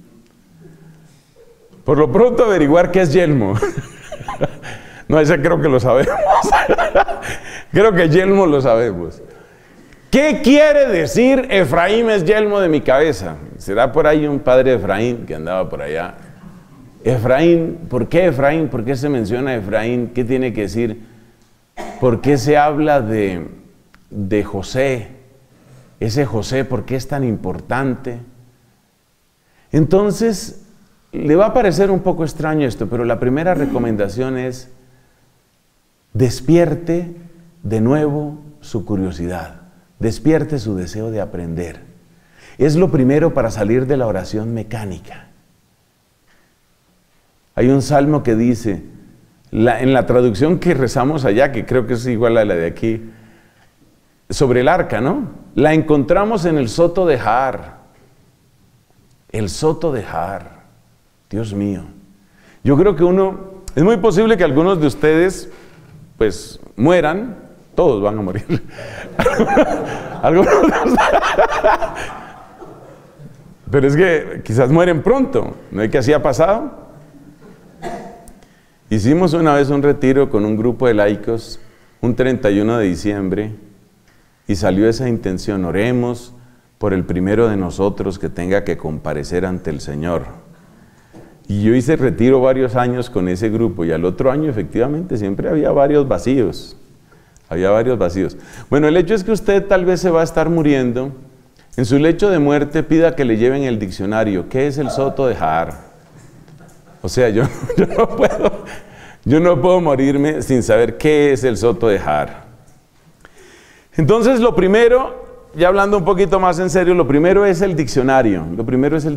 [SPEAKER 1] Por lo pronto averiguar qué es yelmo. No, ese creo que lo sabemos. Creo que yelmo lo sabemos. ¿Qué quiere decir Efraín es yelmo de mi cabeza? ¿Será por ahí un padre Efraín que andaba por allá? Efraín, ¿por qué Efraín? ¿Por qué se menciona Efraín? ¿Qué tiene que decir? ¿Por qué se habla de José? Ese José, ¿por qué es tan importante? Entonces, le va a parecer un poco extraño esto, pero la primera recomendación es despierte de nuevo su curiosidad, despierte su deseo de aprender. Es lo primero para salir de la oración mecánica. Hay un salmo que dice, en la traducción que rezamos allá, que creo que es igual a la de aquí, sobre el arca, ¿no? La encontramos en el Soto de Har. El Soto de Har. Dios mío. Yo creo que es muy posible que algunos de ustedes, pues, mueran. Todos van a morir. Algunos de ustedes. Pero es que quizás mueren pronto. ¿No es que así ha pasado? Hicimos una vez un retiro con un grupo de laicos, un 31 de diciembre, y salió esa intención, oremos por el primero de nosotros que tenga que comparecer ante el Señor. Y yo hice retiro varios años con ese grupo y al otro año efectivamente siempre había varios vacíos. Había varios vacíos. Bueno, el hecho es que usted tal vez se va a estar muriendo. En su lecho de muerte pida que le lleven el diccionario. ¿Qué es el soto de Jaar? O sea, yo no puedo morirme sin saber qué es el soto de Jaar. Entonces lo primero, ya hablando un poquito más en serio, lo primero es el diccionario. Lo primero es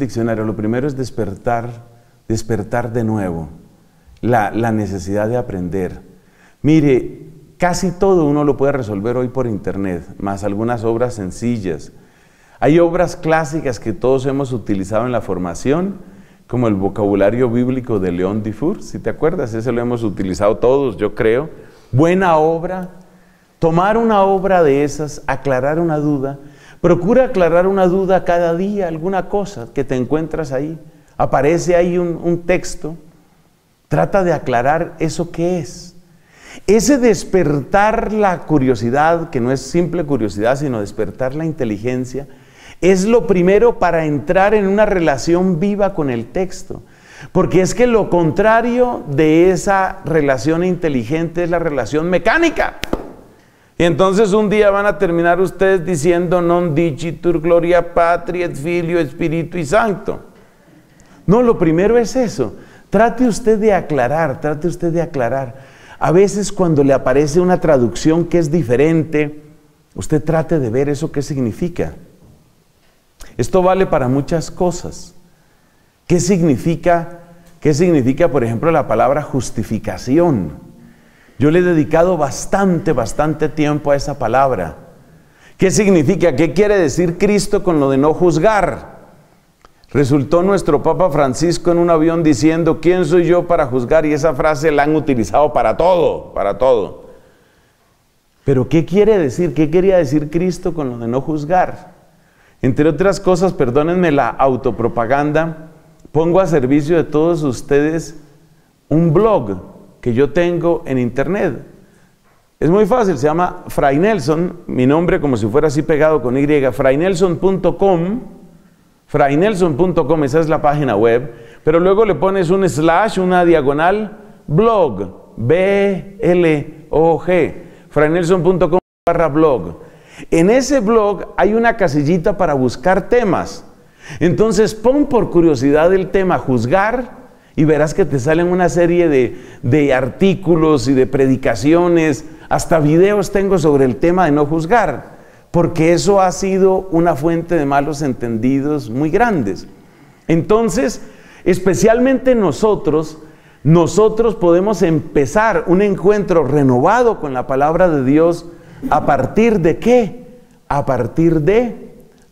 [SPEAKER 1] despertar de nuevo la necesidad de aprender. Mire, casi todo uno lo puede resolver hoy por internet, más algunas obras sencillas. Hay obras clásicas que todos hemos utilizado en la formación, como el vocabulario bíblico de León Dufour, si te acuerdas, ese lo hemos utilizado todos, yo creo. Buena obra. Tomar una obra de esas, aclarar una duda. Procura aclarar una duda cada día, alguna cosa que te encuentras ahí. Aparece ahí un texto. Trata de aclarar eso que es. Ese despertar la curiosidad, que no es simple curiosidad, sino despertar la inteligencia, es lo primero para entrar en una relación viva con el texto. Porque es que lo contrario de esa relación inteligente es la relación mecánica. Y entonces un día van a terminar ustedes diciendo non dicitur gloria patri et filio et spiritui sancto. No, lo primero es eso. Trate usted de aclarar. A veces cuando le aparece una traducción que es diferente, usted trate de ver eso qué significa. Esto vale para muchas cosas. ¿Qué significa, por ejemplo, la palabra justificación? Yo le he dedicado bastante tiempo a esa palabra. ¿Qué significa? ¿Qué quiere decir Cristo con lo de no juzgar? Resultó nuestro Papa Francisco en un avión diciendo, ¿quién soy yo para juzgar? Y esa frase la han utilizado para todo, para todo. Pero ¿qué quiere decir? ¿Qué quería decir Cristo con lo de no juzgar? Entre otras cosas, perdónenme la autopropaganda, pongo a servicio de todos ustedes un blog que yo tengo en internet. Es muy fácil, se llama Fray Nelson, mi nombre como si fuera así pegado con Y, fraynelson.com, esa es la página web, pero luego le pones un slash, una diagonal, blog, B-L-O-G, fraynelson.com/blog. En ese blog hay una casillita para buscar temas. Entonces pon por curiosidad el tema juzgar y verás que te salen una serie de artículos y de predicaciones, hasta videos tengo sobre el tema de no juzgar, porque eso ha sido una fuente de malos entendidos muy grandes. Entonces, especialmente nosotros podemos empezar un encuentro renovado con la palabra de Dios. ¿A partir de qué? A partir de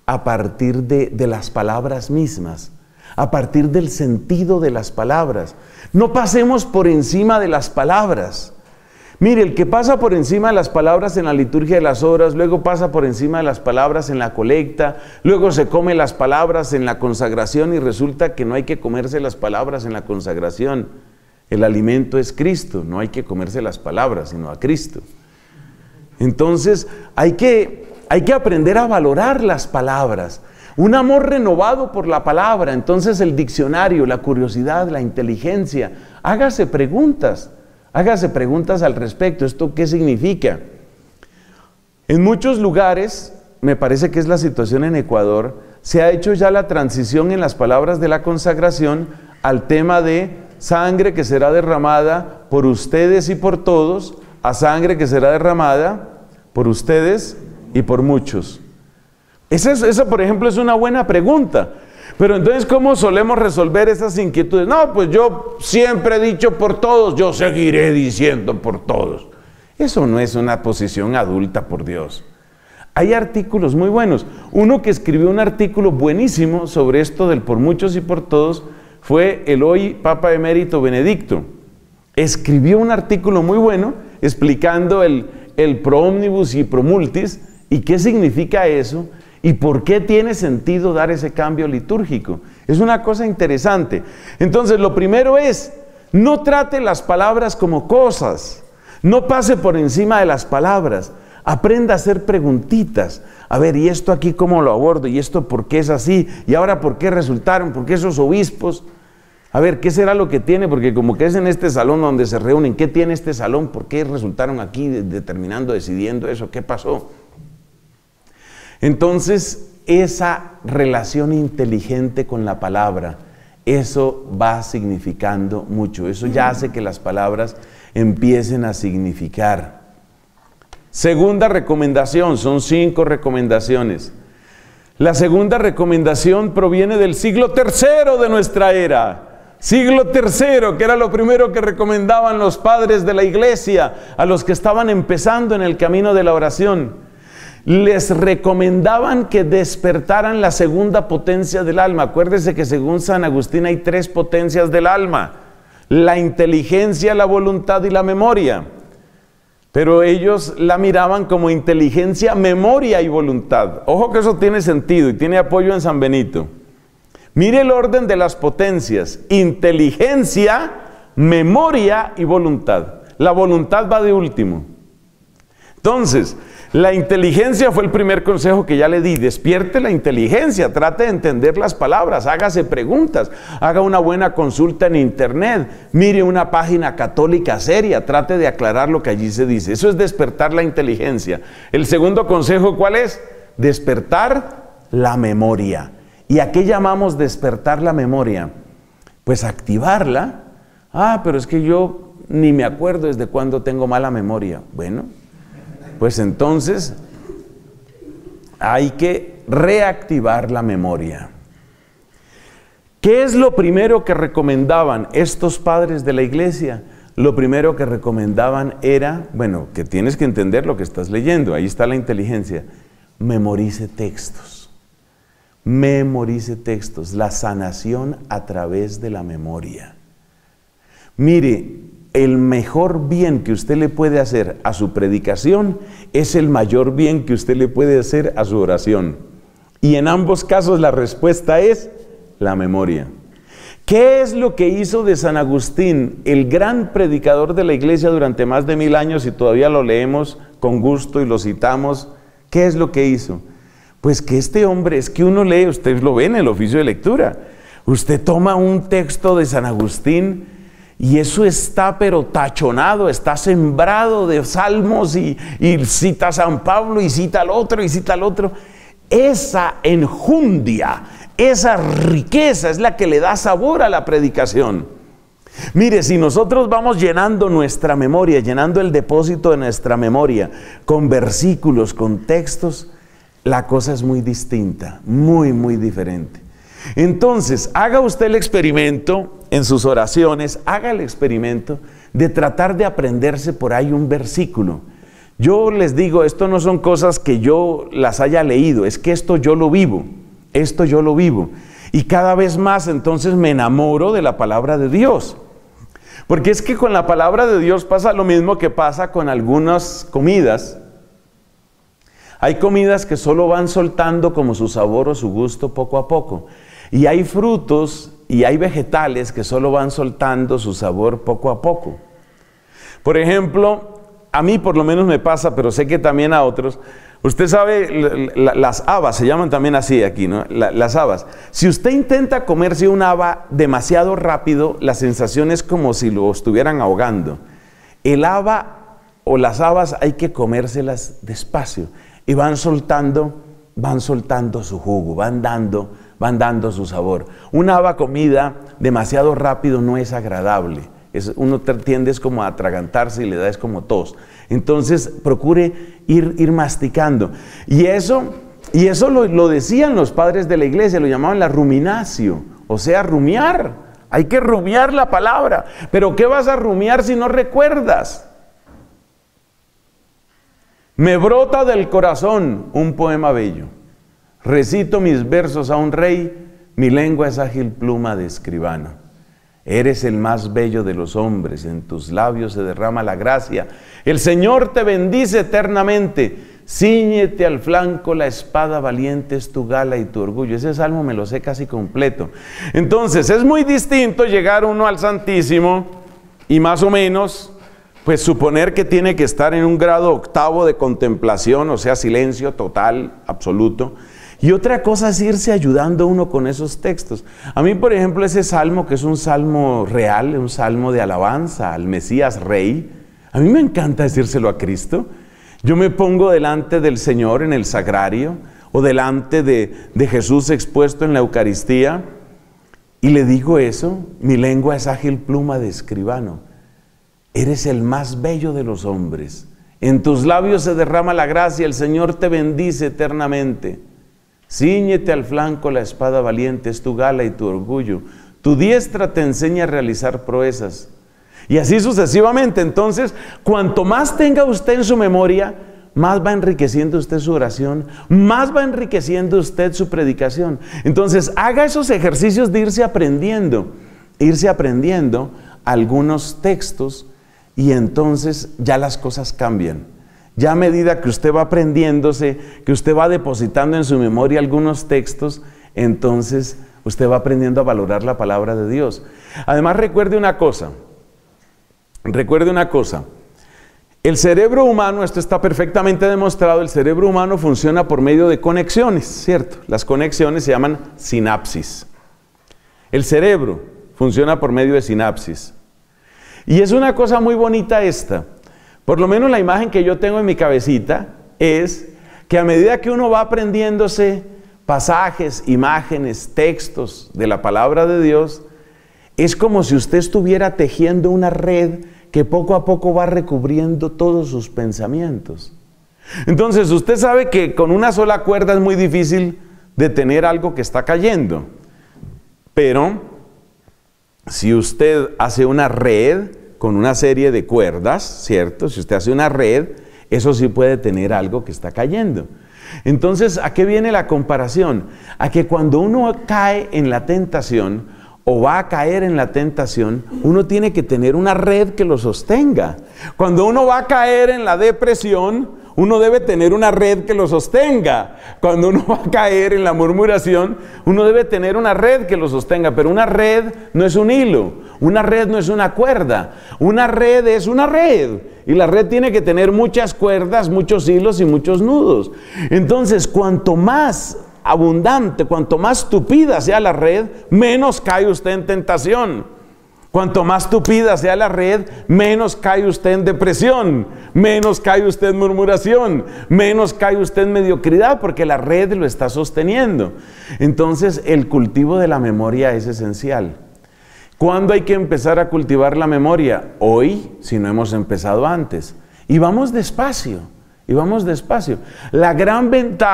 [SPEAKER 1] las palabras mismas, a partir del sentido de las palabras. No pasemos por encima de las palabras. Mire, el que pasa por encima de las palabras en la liturgia de las horas, luego pasa por encima de las palabras en la colecta, luego se come las palabras en la consagración y resulta que no hay que comerse las palabras en la consagración. El alimento es Cristo, no hay que comerse las palabras, sino a Cristo. Entonces hay que aprender a valorar las palabras, un amor renovado por la palabra. Entonces el diccionario, la curiosidad, la inteligencia, hágase preguntas al respecto. ¿Esto qué significa? En muchos lugares, me parece que es la situación en Ecuador, se ha hecho ya la transición en las palabras de la consagración al tema de sangre que será derramada por ustedes y por todos, a sangre que será derramada por ustedes y por muchos. Esa, por ejemplo, es una buena pregunta. Pero entonces, ¿cómo solemos resolver esas inquietudes? No, pues yo siempre he dicho por todos, yo seguiré diciendo por todos. Eso no es una posición adulta, por Dios. Hay artículos muy buenos. Uno que escribió un artículo buenísimo sobre esto del por muchos y por todos fue el hoy Papa Emérito Benedicto. Escribió un artículo muy bueno explicando el pro omnibus y pro multis y qué significa eso y por qué tiene sentido dar ese cambio litúrgico. Es una cosa interesante. Entonces, lo primero es, no trate las palabras como cosas, no pase por encima de las palabras, aprenda a hacer preguntitas. A ver, ¿y esto aquí cómo lo abordo? ¿Y esto por qué es así? ¿Y ahora por qué resultaron? ¿Por qué esos obispos? A ver, ¿qué será lo que tiene? Porque como que es en este salón donde se reúnen. ¿Qué tiene este salón? ¿Por qué resultaron aquí determinando, decidiendo eso? ¿Qué pasó? Entonces, esa relación inteligente con la palabra, eso va significando mucho. Eso ya hace que las palabras empiecen a significar. Segunda recomendación, son 5 recomendaciones. La segunda recomendación proviene del siglo III de nuestra era. Siglo III, que era lo primero que recomendaban los padres de la iglesia a los que estaban empezando en el camino de la oración. Les recomendaban que despertaran la segunda potencia del alma. Acuérdese que según San Agustín hay 3 potencias del alma: la inteligencia, la voluntad y la memoria. Pero ellos la miraban como inteligencia, memoria y voluntad. Ojo que eso tiene sentido y tiene apoyo en San Benito. Mire el orden de las potencias: inteligencia, memoria y voluntad. La voluntad va de último. Entonces, la inteligencia fue el primer consejo que ya le di. Despierte la inteligencia, trate de entender las palabras, hágase preguntas, haga una buena consulta en internet, mire una página católica seria, trate de aclarar lo que allí se dice. Eso es despertar la inteligencia. El segundo consejo, ¿cuál es? Despertar la memoria. ¿Y a qué llamamos despertar la memoria? Pues activarla. Pero es que yo ni me acuerdo desde cuándo tengo mala memoria. Bueno, pues entonces hay que reactivar la memoria. ¿Qué es lo primero que recomendaban estos padres de la iglesia? Lo primero que recomendaban era, bueno, que tienes que entender lo que estás leyendo, ahí está la inteligencia. Memorice textos. Memorice textos, la sanación a través de la memoria. Mire, el mejor bien que usted le puede hacer a su predicación es el mayor bien que usted le puede hacer a su oración. Y en ambos casos la respuesta es la memoria. ¿Qué es lo que hizo de San Agustín, el gran predicador de la iglesia durante más de 1000 años, y todavía lo leemos con gusto y lo citamos? ¿Qué es lo que hizo? Pues que este hombre, es que uno lee, usted lo ve en el oficio de lectura, usted toma un texto de San Agustín y eso está pero tachonado, está sembrado de salmos y cita a San Pablo y cita al otro y cita al otro. Esa enjundia, esa riqueza es la que le da sabor a la predicación. Mire, si nosotros vamos llenando nuestra memoria, llenando el depósito de nuestra memoria con versículos, con textos, la cosa es muy distinta, muy, muy diferente. Entonces, haga usted el experimento en sus oraciones, haga el experimento de tratar de aprenderse por ahí un versículo. Yo les digo, esto no son cosas que yo las haya leído, es que esto yo lo vivo, esto yo lo vivo. Y cada vez más entonces me enamoro de la palabra de Dios. Porque es que con la palabra de Dios pasa lo mismo que pasa con algunas comidas. Hay comidas que solo van soltando como su sabor o su gusto poco a poco. Y hay frutos y hay vegetales que solo van soltando su sabor poco a poco. Por ejemplo, a mí por lo menos me pasa, pero sé que también a otros. Usted sabe, las habas, se llaman también así aquí, ¿no? Las habas. Si usted intenta comerse una haba demasiado rápido, la sensación es como si lo estuvieran ahogando. El haba o las habas hay que comérselas despacio y van soltando su jugo, van dando su sabor. Una haba comida demasiado rápido no es agradable. Uno tiende como a atragantarse y le da es como tos. Entonces procure ir masticando. Y eso lo decían los padres de la iglesia, lo llamaban la ruminatio, o sea, rumiar. Hay que rumiar la palabra. Pero ¿qué vas a rumiar si no recuerdas? Me brota del corazón un poema bello. Recito mis versos a un rey, mi lengua es ágil pluma de escribano. Eres el más bello de los hombres, en tus labios se derrama la gracia. El Señor te bendice eternamente, cíñete al flanco la espada valiente, es tu gala y tu orgullo. Ese salmo me lo sé casi completo. Entonces, es muy distinto llegar uno al Santísimo y más o menos, pues suponer que tiene que estar en un grado octavo de contemplación, o sea, silencio total, absoluto. Y otra cosa es irse ayudando uno con esos textos. A mí, por ejemplo, ese salmo, que es un salmo real, un salmo de alabanza al Mesías Rey, a mí me encanta decírselo a Cristo. Yo me pongo delante del Señor en el sagrario o delante de Jesús expuesto en la Eucaristía y le digo eso. Mi lengua es ágil pluma de escribano. Eres el más bello de los hombres. En tus labios se derrama la gracia, el Señor te bendice eternamente. Cíñete al flanco la espada valiente, es tu gala y tu orgullo. Tu diestra te enseña a realizar proezas. Y así sucesivamente. Entonces, cuanto más tenga usted en su memoria, más va enriqueciendo usted su oración, más va enriqueciendo usted su predicación. Entonces, haga esos ejercicios de irse aprendiendo algunos textos, y entonces ya las cosas cambian. Ya a medida que usted va aprendiéndose, que usted va depositando en su memoria algunos textos, entonces usted va aprendiendo a valorar la palabra de Dios. Además, recuerde una cosa. El cerebro humano, esto está perfectamente demostrado, el cerebro humano funciona por medio de conexiones, ¿cierto? Las conexiones se llaman sinapsis. El cerebro funciona por medio de sinapsis. Y es una cosa muy bonita esta. Por lo menos la imagen que yo tengo en mi cabecita es que a medida que uno va aprendiéndose pasajes, imágenes, textos de la palabra de Dios, es como si usted estuviera tejiendo una red que poco a poco va recubriendo todos sus pensamientos. Entonces, usted sabe que con una sola cuerda es muy difícil detener algo que está cayendo. Pero, si usted hace una red con una serie de cuerdas, ¿cierto? Si usted hace una red, eso sí puede detener algo que está cayendo. Entonces, ¿a qué viene la comparación? A que cuando uno cae en la tentación, o va a caer en la tentación, uno tiene que tener una red que lo sostenga. Cuando uno va a caer en la depresión, uno debe tener una red que lo sostenga. Cuando uno va a caer en la murmuración, uno debe tener una red que lo sostenga. Pero una red no es un hilo, una red no es una cuerda, una red es una red. Y la red tiene que tener muchas cuerdas, muchos hilos y muchos nudos. Entonces, cuanto más abundante, cuanto más tupida sea la red, menos cae usted en tentación. Cuanto más tupida sea la red, menos cae usted en depresión, menos cae usted en murmuración, menos cae usted en mediocridad, porque la red lo está sosteniendo. Entonces, el cultivo de la memoria es esencial. ¿Cuándo hay que empezar a cultivar la memoria? Hoy, si no hemos empezado antes. Y vamos despacio, La gran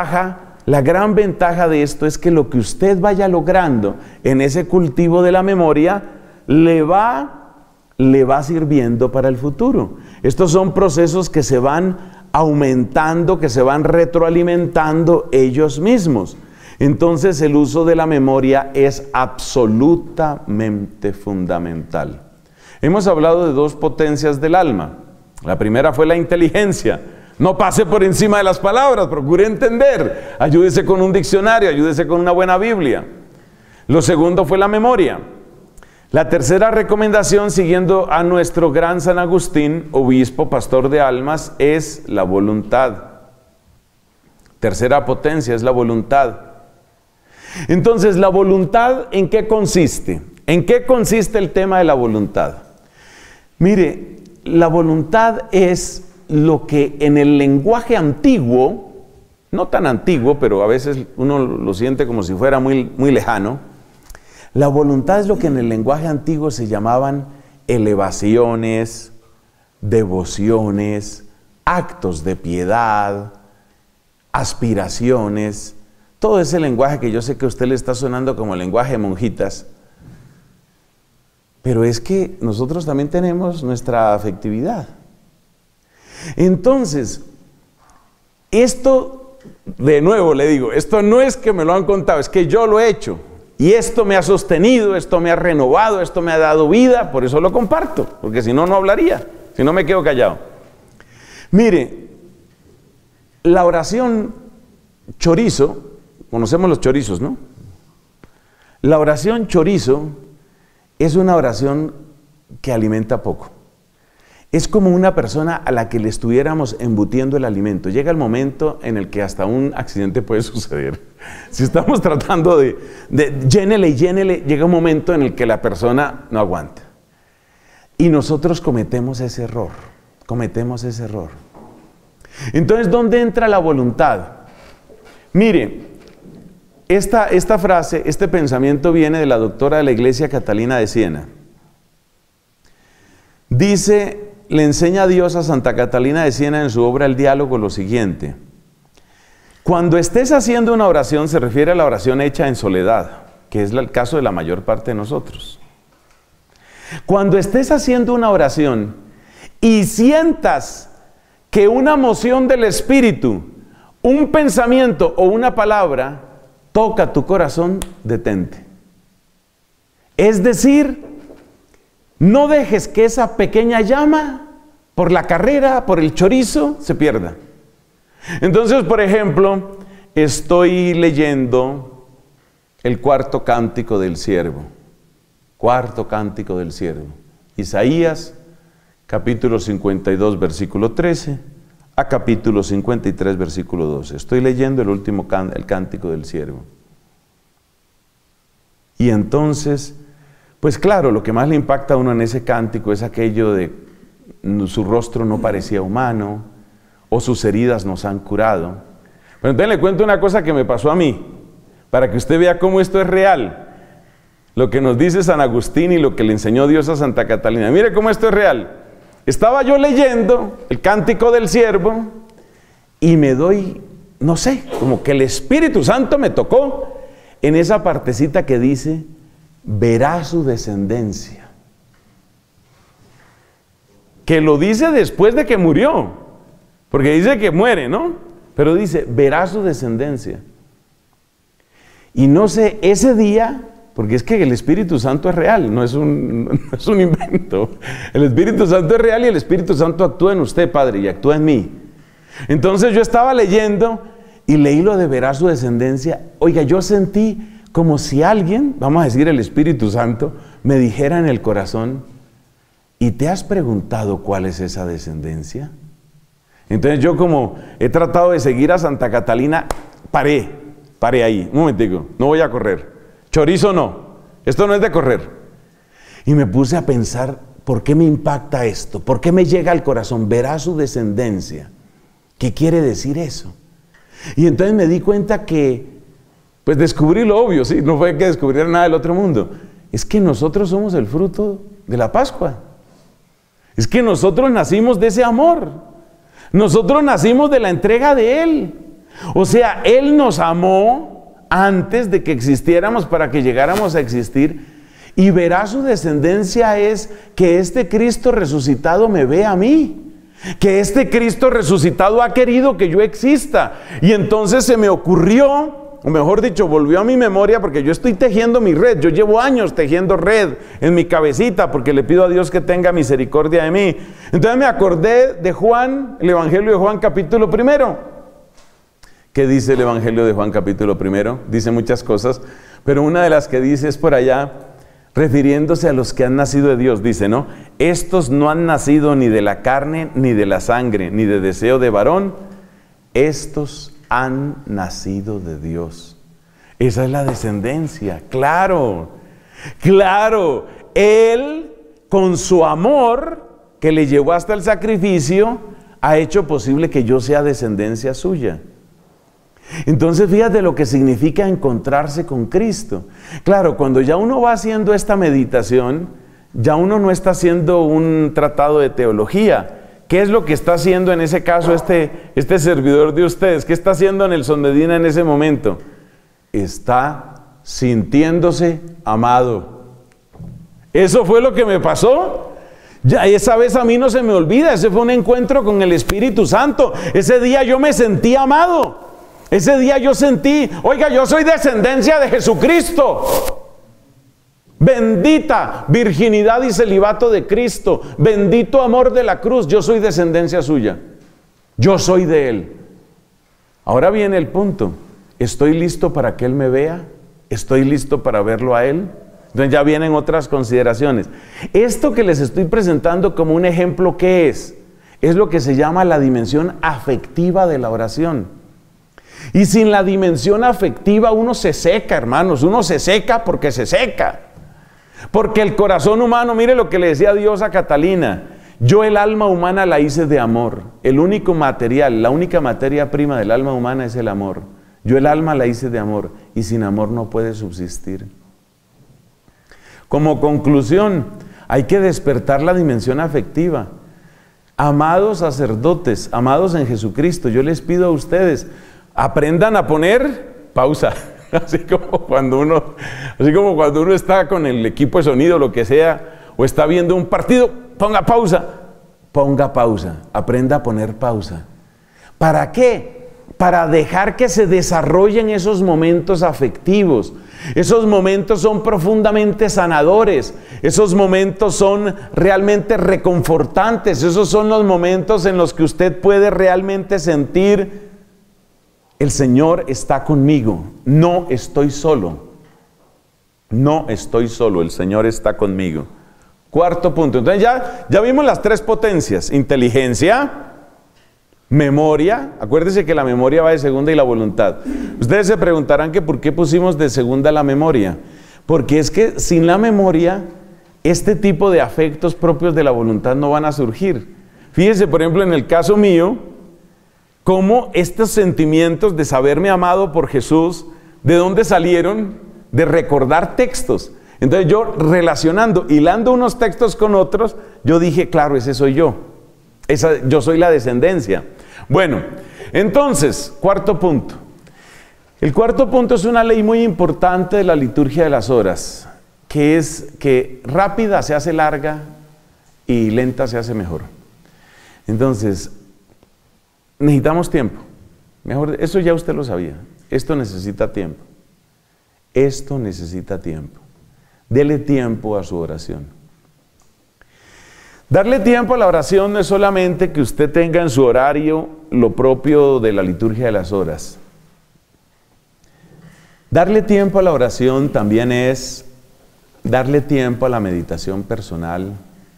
[SPEAKER 1] ventaja de esto es que lo que usted vaya logrando en ese cultivo de la memoria le va sirviendo para el futuro. Estos son procesos que se van aumentando, que se van retroalimentando ellos mismos. Entonces, el uso de la memoria es absolutamente fundamental. Hemos hablado de dos potencias del alma. La primera fue la inteligencia. No pase por encima de las palabras, procure entender. Ayúdese con un diccionario, ayúdese con una buena Biblia. Lo segundo fue la memoria. La tercera recomendación, siguiendo a nuestro gran San Agustín, obispo, pastor de almas, es la voluntad. Tercera potencia es la voluntad. Entonces, ¿la voluntad en qué consiste? ¿En qué consiste el tema de la voluntad? Mire, la voluntad es lo que en el lenguaje antiguo, no tan antiguo, pero a veces uno lo siente como si fuera muy, muy lejano. La voluntad es lo que en el lenguaje antiguo se llamaban elevaciones, devociones, actos de piedad, aspiraciones. Todo ese lenguaje que yo sé que a usted le está sonando como lenguaje de monjitas. Pero es que nosotros también tenemos nuestra afectividad. Entonces, esto, de nuevo le digo, esto no es que me lo han contado, es que yo lo he hecho. Y esto me ha sostenido, esto me ha renovado, esto me ha dado vida, por eso lo comparto, porque si no, no hablaría, si no me quedo callado. Mire, la oración chorizo, conocemos los chorizos, ¿no? La oración chorizo es una oración que alimenta poco. Es como una persona a la que le estuviéramos embutiendo el alimento. Llega el momento en el que hasta un accidente puede suceder. Si estamos tratando de llénele y llénele, llega un momento en el que la persona no aguanta. Y nosotros cometemos ese error. Entonces, ¿dónde entra la voluntad? Mire, esta frase, este pensamiento viene de la doctora de la Iglesia Catalina de Siena. Dice, le enseña a Dios a Santa Catalina de Siena en su obra El Diálogo lo siguiente: cuando estés haciendo una oración, se refiere a la oración hecha en soledad, que es el caso de la mayor parte de nosotros. Cuando estés haciendo una oración y sientas que una moción del Espíritu, un pensamiento o una palabra toca tu corazón, detente. Es decir, no dejes que esa pequeña llama, por la carrera, por el chorizo, se pierda. Entonces, por ejemplo, estoy leyendo el cuarto cántico del siervo. Cuarto cántico del siervo. Isaías, capítulo 52, versículo 13, a capítulo 53, versículo 12. Estoy leyendo el último el cántico del siervo. Y entonces, pues claro, lo que más le impacta a uno en ese cántico es aquello de su rostro no parecía humano, o sus heridas nos han curado. Pero entonces le cuento una cosa que me pasó a mí, para que usted vea cómo esto es real. Lo que nos dice San Agustín y lo que le enseñó Dios a Santa Catalina. Mire cómo esto es real. Estaba yo leyendo el cántico del siervo y me doy, no sé, como que el Espíritu Santo me tocó en esa partecita que dice, verá su descendencia. Que lo dice después de que murió, porque dice que muere, ¿no? Pero dice, verá su descendencia. Y no sé, ese día, porque es que el Espíritu Santo es real, no es un invento. El Espíritu Santo es real y el Espíritu Santo actúa en usted, Padre, y actúa en mí. Entonces yo estaba leyendo y leí lo de verá su descendencia. Oiga, yo sentí como si alguien, vamos a decir el Espíritu Santo, me dijera en el corazón, ¿y te has preguntado cuál es esa descendencia? Entonces yo, como he tratado de seguir a Santa Catalina, paré ahí, un momentico, no voy a correr. Chorizo no, esto no es de correr. Y me puse a pensar, ¿por qué me impacta esto? ¿Por qué me llega al corazón? Verá su descendencia. ¿Qué quiere decir eso? Y entonces me di cuenta que, pues descubrí lo obvio, ¿sí? No fue que descubriera nada del otro mundo. Es que nosotros somos el fruto de la Pascua. Es que nosotros nacimos de ese amor. Nosotros nacimos de la entrega de Él. O sea, Él nos amó antes de que existiéramos para que llegáramos a existir. Y verá su descendencia es que este Cristo resucitado me ve a mí. Que este Cristo resucitado ha querido que yo exista. Y entonces se me ocurrió, o mejor dicho, volvió a mi memoria, porque yo estoy tejiendo mi red. Yo llevo años tejiendo red en mi cabecita, porque le pido a Dios que tenga misericordia de mí. Entonces me acordé de Juan, el Evangelio de Juan capítulo 1. ¿Qué dice el Evangelio de Juan capítulo 1? Dice muchas cosas, pero una de las que dice es por allá, refiriéndose a los que han nacido de Dios, dice, ¿no? Estos no han nacido ni de la carne, ni de la sangre, ni de deseo de varón. Estos han nacido de Dios. Esa es la descendencia, claro. Él, con su amor, que le llevó hasta el sacrificio, ha hecho posible que yo sea descendencia suya. Entonces fíjate lo que significa encontrarse con Cristo. Claro, cuando ya uno va haciendo esta meditación, ya uno no está haciendo un tratado de teología. ¿Qué es lo que está haciendo en ese caso este servidor de ustedes? ¿Qué está haciendo Nelson Medina en ese momento? Está sintiéndose amado. Eso fue lo que me pasó. Ya esa vez a mí no se me olvida. Ese fue un encuentro con el Espíritu Santo. Ese día yo me sentí amado. Ese día yo sentí, oiga, yo soy descendencia de Jesucristo. Bendita virginidad y celibato de Cristo. Bendito amor de la cruz. Yo soy descendencia suya. Yo soy de Él. Ahora viene el punto. ¿Estoy listo para que Él me vea? ¿Estoy listo para verlo a Él? Entonces ya vienen otras consideraciones. Esto que les estoy presentando como un ejemplo, ¿qué es? Es lo que se llama la dimensión afectiva de la oración. Y sin la dimensión afectiva uno se seca, hermanos, uno se seca porque se seca. Porque el corazón humano, mire lo que le decía Dios a Catalina, yo el alma humana la hice de amor. El único material, la única materia prima del alma humana es el amor. Yo el alma la hice de amor y sin amor no puede subsistir. Como conclusión, hay que despertar la dimensión afectiva. Amados sacerdotes, amados en Jesucristo, yo les pido a ustedes, aprendan a poner pausa. Así como cuando uno está con el equipo de sonido, lo que sea, o está viendo un partido, ponga pausa, aprenda a poner pausa. ¿Para qué? Para dejar que se desarrollen esos momentos afectivos. Esos momentos son profundamente sanadores, esos momentos son realmente reconfortantes, esos son los momentos en los que usted puede realmente sentir: el Señor está conmigo, no estoy solo, el Señor está conmigo. Cuarto punto, entonces ya vimos las tres potencias: inteligencia, memoria. Acuérdense que la memoria va de segunda y la voluntad. Ustedes se preguntarán que por qué pusimos de segunda la memoria. Porque es que sin la memoria, este tipo de afectos propios de la voluntad no van a surgir. Fíjense, por ejemplo, en el caso mío, cómo estos sentimientos de saberme amado por Jesús, ¿de dónde salieron? De recordar textos. Entonces yo relacionando, hilando unos textos con otros, yo dije, claro, ese soy yo. Yo soy la descendencia. Bueno, entonces, cuarto punto. El cuarto punto es una ley muy importante de la liturgia de las horas, que es que rápida se hace larga y lenta se hace mejor. Entonces, necesitamos tiempo. Mejor, eso ya usted lo sabía. Esto necesita tiempo. Esto necesita tiempo. Dele tiempo a su oración. Darle tiempo a la oración no es solamente que usted tenga en su horario lo propio de la liturgia de las horas. Darle tiempo a la oración también es darle tiempo a la meditación personal.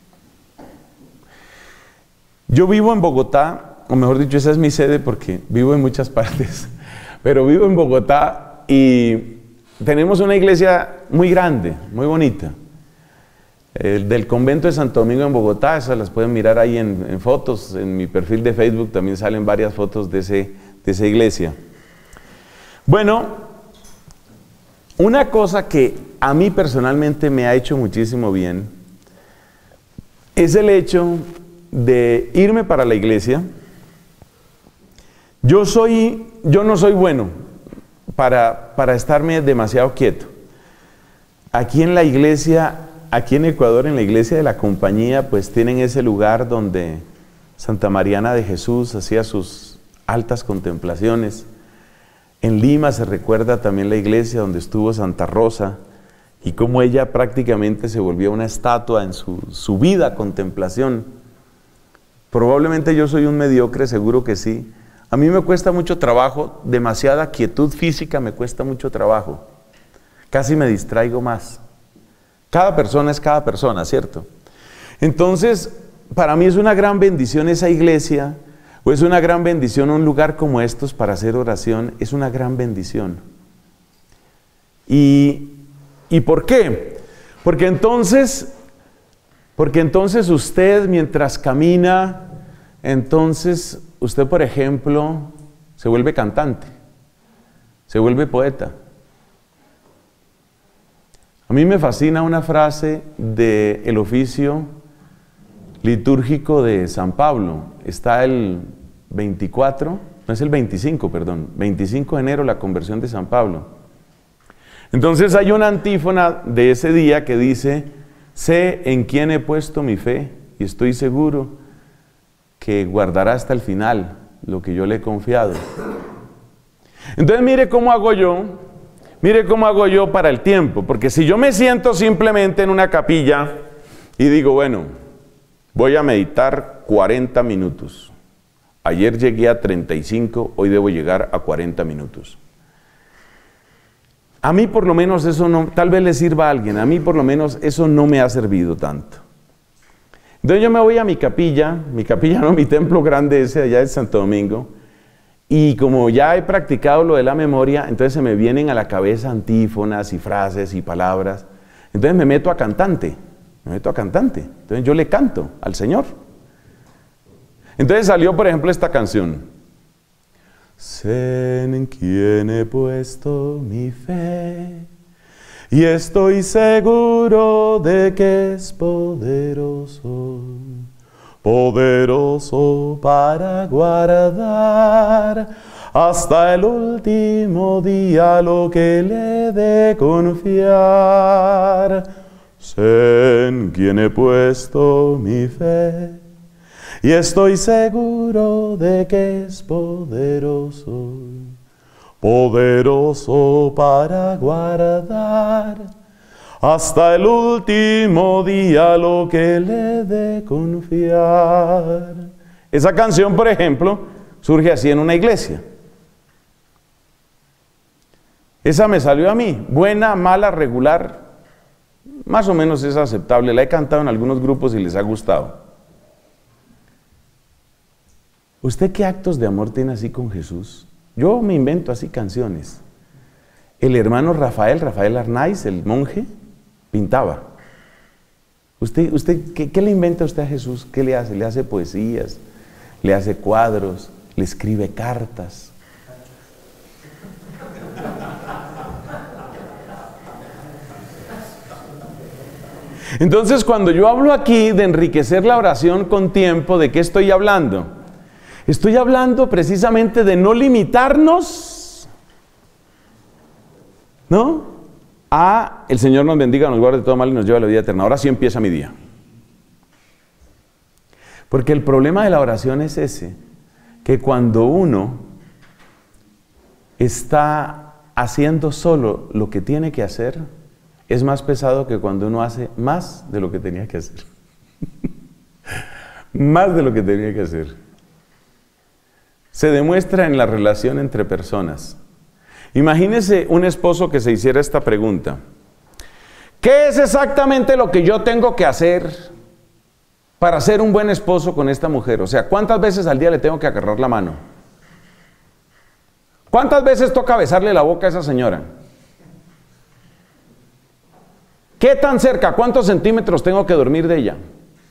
[SPEAKER 1] Yo vivo en Bogotá, o mejor dicho, esa es mi sede porque vivo en muchas partes, pero vivo en Bogotá y tenemos una iglesia muy grande, muy bonita. Del convento de Santo Domingo en Bogotá, esas las pueden mirar ahí en fotos, en mi perfil de Facebook también salen varias fotos de esa iglesia. Bueno, una cosa que a mí personalmente me ha hecho muchísimo bien es el hecho de irme para la iglesia. Yo no soy bueno para estarme demasiado quieto. Aquí en la iglesia, aquí en Ecuador, en la iglesia de la Compañía, pues tienen ese lugar donde Santa Mariana de Jesús hacía sus altas contemplaciones. En Lima se recuerda también la iglesia donde estuvo Santa Rosa y cómo ella prácticamente se volvió una estatua en su vida contemplación. Probablemente yo soy un mediocre, seguro que sí. A mí me cuesta mucho trabajo, demasiada quietud física me cuesta mucho trabajo. Casi me distraigo más. Cada persona es cada persona, ¿cierto? Entonces, para mí es una gran bendición esa iglesia, o es una gran bendición un lugar como estos para hacer oración, es una gran bendición. ¿Y por qué? Porque entonces usted mientras camina, entonces usted, por ejemplo, se vuelve cantante, se vuelve poeta. A mí me fascina una frase del oficio litúrgico de San Pablo. Está el 24, no es el 25, perdón, 25 de enero, la conversión de San Pablo. Entonces hay una antífona de ese día que dice: sé en quién he puesto mi fe y estoy seguro que guardará hasta el final lo que yo le he confiado. Entonces mire cómo hago yo para el tiempo, porque si yo me siento simplemente en una capilla y digo, bueno, voy a meditar 40 minutos. Ayer llegué a 35, hoy debo llegar a 40 minutos. A mí por lo menos eso no, tal vez le sirva a alguien, a mí por lo menos eso no me ha servido tanto. Entonces yo me voy a mi capilla no, mi templo grande ese allá de Santo Domingo, Y como ya he practicado lo de la memoria, entonces se me vienen a la cabeza antífonas y frases y palabras. Entonces me meto a cantante. Entonces yo le canto al Señor. Entonces salió, por ejemplo, esta canción. Sé en quién he puesto mi fe y estoy seguro de que es poderoso, poderoso para guardar hasta el último día lo que le de confiar. Sé en quién he puesto mi fe y estoy seguro de que es poderoso, poderoso para guardar hasta el último día lo que le de confiar. Esa canción, por ejemplo, surge así en una iglesia. Esa me salió a mí, buena, mala, regular, más o menos es aceptable. La he cantado en algunos grupos y les ha gustado. ¿Usted qué actos de amor tiene así con Jesús? Yo me invento así canciones. El hermano Rafael Arnaiz, el monje, pintaba. ¿Usted qué le inventa usted a Jesús? ¿Qué le hace? Le hace poesías, le hace cuadros, le escribe cartas. Entonces, cuando yo hablo aquí de enriquecer la oración con tiempo, ¿de qué estoy hablando? Estoy hablando precisamente de no limitarnos, ¿no? A el Señor nos bendiga, nos guarde de todo mal y nos lleve a la vida eterna. Ahora sí empieza mi día. Porque el problema de la oración es ese, que cuando uno está haciendo solo lo que tiene que hacer, es más pesado que cuando uno hace más de lo que tenía que hacer. Más de lo que tenía que hacer. Se demuestra en la relación entre personas. Imagínese un esposo que se hiciera esta pregunta. ¿Qué es exactamente lo que yo tengo que hacer para ser un buen esposo con esta mujer? O sea, ¿cuántas veces al día le tengo que agarrar la mano? ¿Cuántas veces toca besarle la boca a esa señora? ¿Qué tan cerca? ¿Cuántos centímetros tengo que dormir de ella?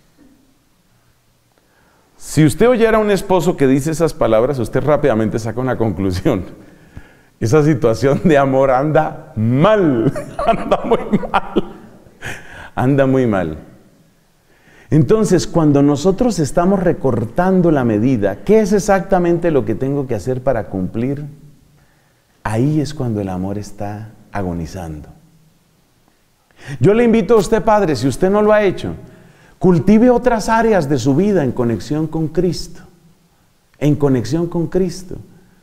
[SPEAKER 1] Si usted oyera a un esposo que dice esas palabras, usted rápidamente saca una conclusión. Esa situación de amor anda mal, anda muy mal, anda muy mal. Entonces, cuando nosotros estamos recortando la medida, ¿qué es exactamente lo que tengo que hacer para cumplir? Ahí es cuando el amor está agonizando. Yo le invito a usted, padre, si usted no lo ha hecho, cultive otras áreas de su vida en conexión con Cristo. En conexión con Cristo.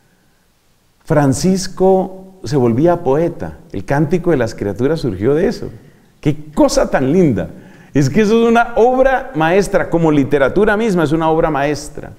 [SPEAKER 1] Francisco se volvía poeta. El Cántico de las Criaturas surgió de eso. ¡Qué cosa tan linda! Es que eso es una obra maestra, como literatura misma es una obra maestra.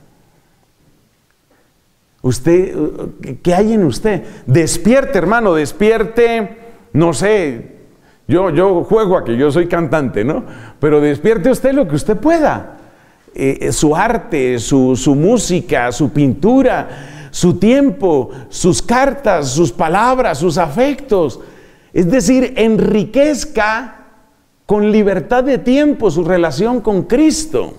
[SPEAKER 1] Usted, ¿qué hay en usted? Despierte, hermano, despierte, no sé. Yo juego a que yo soy cantante, ¿no? Pero despierte usted lo que usted pueda. Su arte, su música, su pintura, su tiempo, sus cartas, sus palabras, sus afectos. Es decir, enriquezca con libertad de tiempo su relación con Cristo.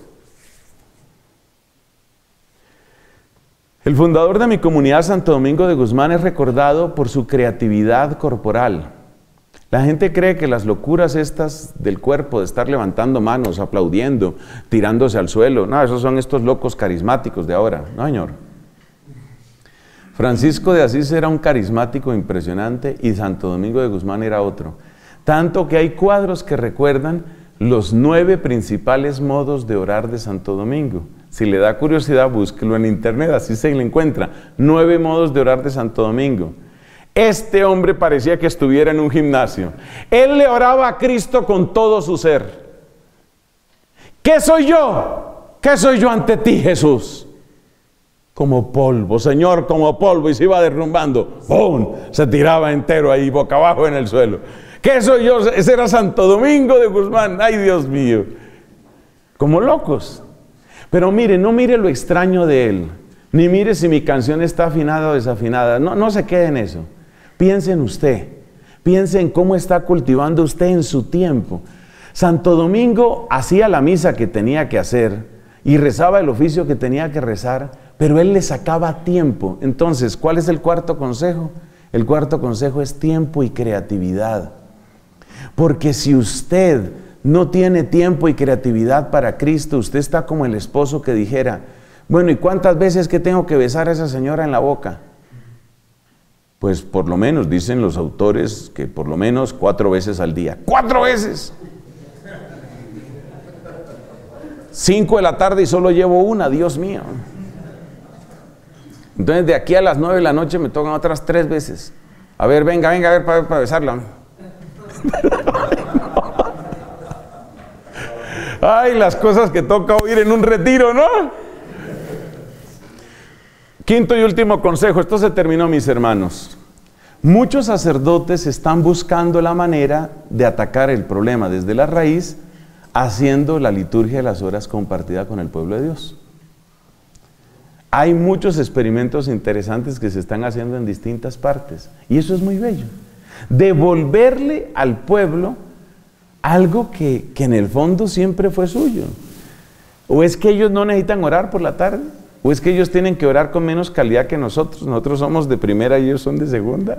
[SPEAKER 1] El fundador de mi comunidad, Santo Domingo de Guzmán, es recordado por su creatividad corporal. La gente cree que las locuras estas del cuerpo, de estar levantando manos, aplaudiendo, tirándose al suelo, no, esos son estos locos carismáticos de ahora. No, señor. Francisco de Asís era un carismático impresionante y Santo Domingo de Guzmán era otro. Tanto que hay cuadros que recuerdan los 9 principales modos de orar de Santo Domingo. Si le da curiosidad, búsquelo en internet, así se le encuentra. 9 modos de orar de Santo Domingo. Este hombre parecía que estuviera en un gimnasio. Él le oraba a Cristo con todo su ser. ¿Qué soy yo? ¿Qué soy yo ante ti, Jesús? Como polvo, Señor, como polvo. Y se iba derrumbando. ¡Pum! Se tiraba entero ahí, boca abajo en el suelo. ¿Qué soy yo? Ese era Santo Domingo de Guzmán. ¡Ay, Dios mío! Como locos. Pero mire, no mire lo extraño de él. ni mire si mi canción está afinada o desafinada. No, no se quede en eso. Piense en usted. Piense en cómo está cultivando usted en su tiempo. Santo Domingo hacía la misa que tenía que hacer y rezaba el oficio que tenía que rezar, pero él le sacaba tiempo. Entonces, ¿cuál es el cuarto consejo? El cuarto consejo es tiempo y creatividad. Porque si usted no tiene tiempo y creatividad para Cristo, usted está como el esposo que dijera, bueno, ¿y cuántas veces que tengo que besar a esa señora en la boca? Pues por lo menos, dicen los autores, que por lo menos 4 veces al día. ¡4 veces! 5 de la tarde y solo llevo una, Dios mío. Entonces de aquí a las 9 de la noche me tocan otras 3 veces. A ver, venga, a ver para besarla. Ay, las cosas que toca oír en un retiro, ¿no? Quinto y último consejo, esto se terminó, mis hermanos. Muchos sacerdotes están buscando la manera de atacar el problema desde la raíz, haciendo la liturgia de las horas compartida con el pueblo de Dios. Hay muchos experimentos interesantes que se están haciendo en distintas partes, y eso es muy bello. Devolverle al pueblo algo que en el fondo siempre fue suyo. ¿O es que ellos no necesitan orar por la tarde? ¿O es que ellos tienen que orar con menos calidad que nosotros? Nosotros somos de primera y ellos son de segunda.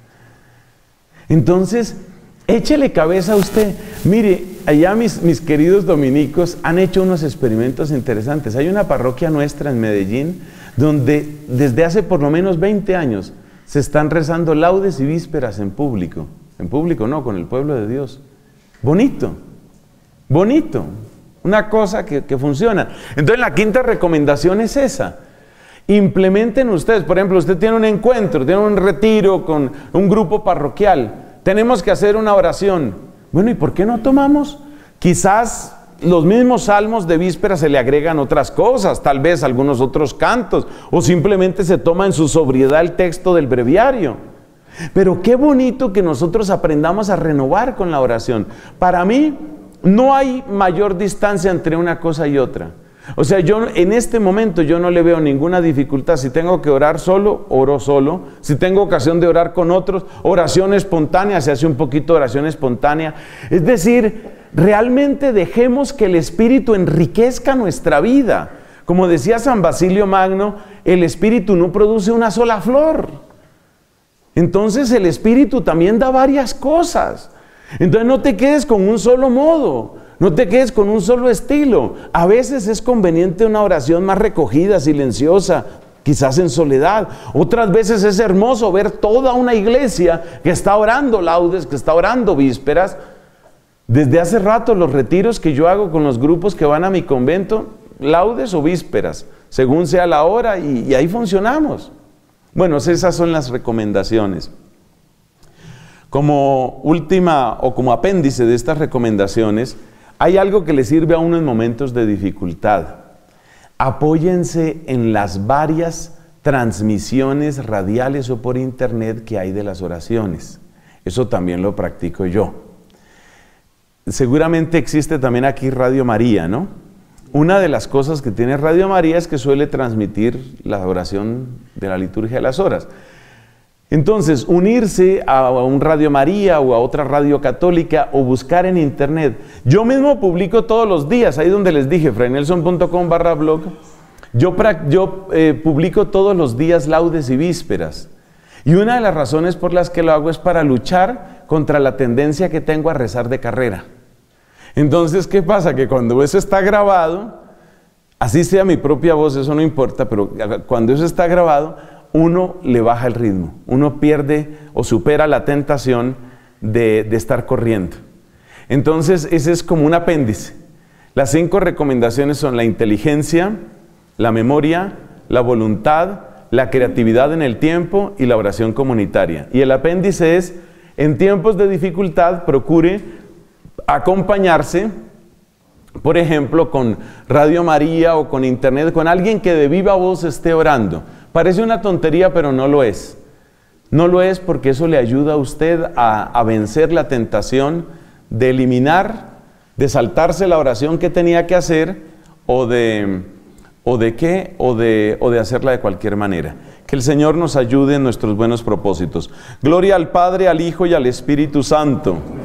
[SPEAKER 1] Entonces, échele cabeza a usted. Mire, allá mis queridos dominicos han hecho unos experimentos interesantes. Hay una parroquia nuestra en Medellín donde desde hace por lo menos 20 años se están rezando laudes y vísperas en público. En público no, con el pueblo de Dios. Bonito, bonito. Una cosa que funciona. Entonces la quinta recomendación es esa. Implementen ustedes, por ejemplo, usted tiene un encuentro, tiene un retiro con un grupo parroquial. Tenemos que hacer una oración. Bueno, ¿y por qué no tomamos? Quizás los mismos salmos de víspera se le agregan otras cosas, tal vez algunos otros cantos, o simplemente se toma en su sobriedad el texto del breviario. Pero qué bonito que nosotros aprendamos a renovar con la oración. Para mí, no hay mayor distancia entre una cosa y otra. O sea, yo en este momento yo no le veo ninguna dificultad. Si tengo que orar solo, oro solo. Si tengo ocasión de orar con otros, oración espontánea, se hace un poquito de oración espontánea. Es decir, realmente dejemos que el Espíritu enriquezca nuestra vida. Como decía San Basilio Magno, el Espíritu no produce una sola flor. Entonces el Espíritu también da varias cosas. Entonces no te quedes con un solo modo, no te quedes con un solo estilo. A veces es conveniente una oración más recogida, silenciosa, quizás en soledad. Otras veces es hermoso ver toda una iglesia que está orando laudes, que está orando vísperas. Desde hace rato los retiros que yo hago con los grupos que van a mi convento, laudes o vísperas, según sea la hora, y ahí funcionamos. Bueno, esas son las recomendaciones. Como última o como apéndice de estas recomendaciones, hay algo que le sirve a uno en momentos de dificultad. Apóyense en las varias transmisiones radiales o por internet que hay de las oraciones. Eso también lo practico yo. Seguramente existe también aquí Radio María, ¿no? Una de las cosas que tiene Radio María es que suele transmitir la oración de la liturgia de las horas. Entonces, unirse a un Radio María o a otra radio católica o buscar en internet. Yo mismo publico todos los días, ahí donde les dije, fraynelson.com/blog. Yo publico todos los días laudes y vísperas. Y una de las razones por las que lo hago es para luchar contra la tendencia que tengo a rezar de carrera. Entonces, ¿qué pasa? Que cuando eso está grabado, así sea mi propia voz, eso no importa, pero cuando eso está grabado, uno le baja el ritmo, uno pierde o supera la tentación de estar corriendo. Entonces, ese es como un apéndice. Las 5 recomendaciones son la inteligencia, la memoria, la voluntad, la creatividad en el tiempo y la oración comunitaria. Y el apéndice es, en tiempos de dificultad, procure acompañarse, por ejemplo, con Radio María o con internet, con alguien que de viva voz esté orando. Parece una tontería, pero no lo es. No lo es porque eso le ayuda a usted a vencer la tentación de eliminar, de saltarse la oración que tenía que hacer o de o de qué, o de hacerla de cualquier manera. Que el Señor nos ayude en nuestros buenos propósitos. Gloria al Padre, al Hijo y al Espíritu Santo.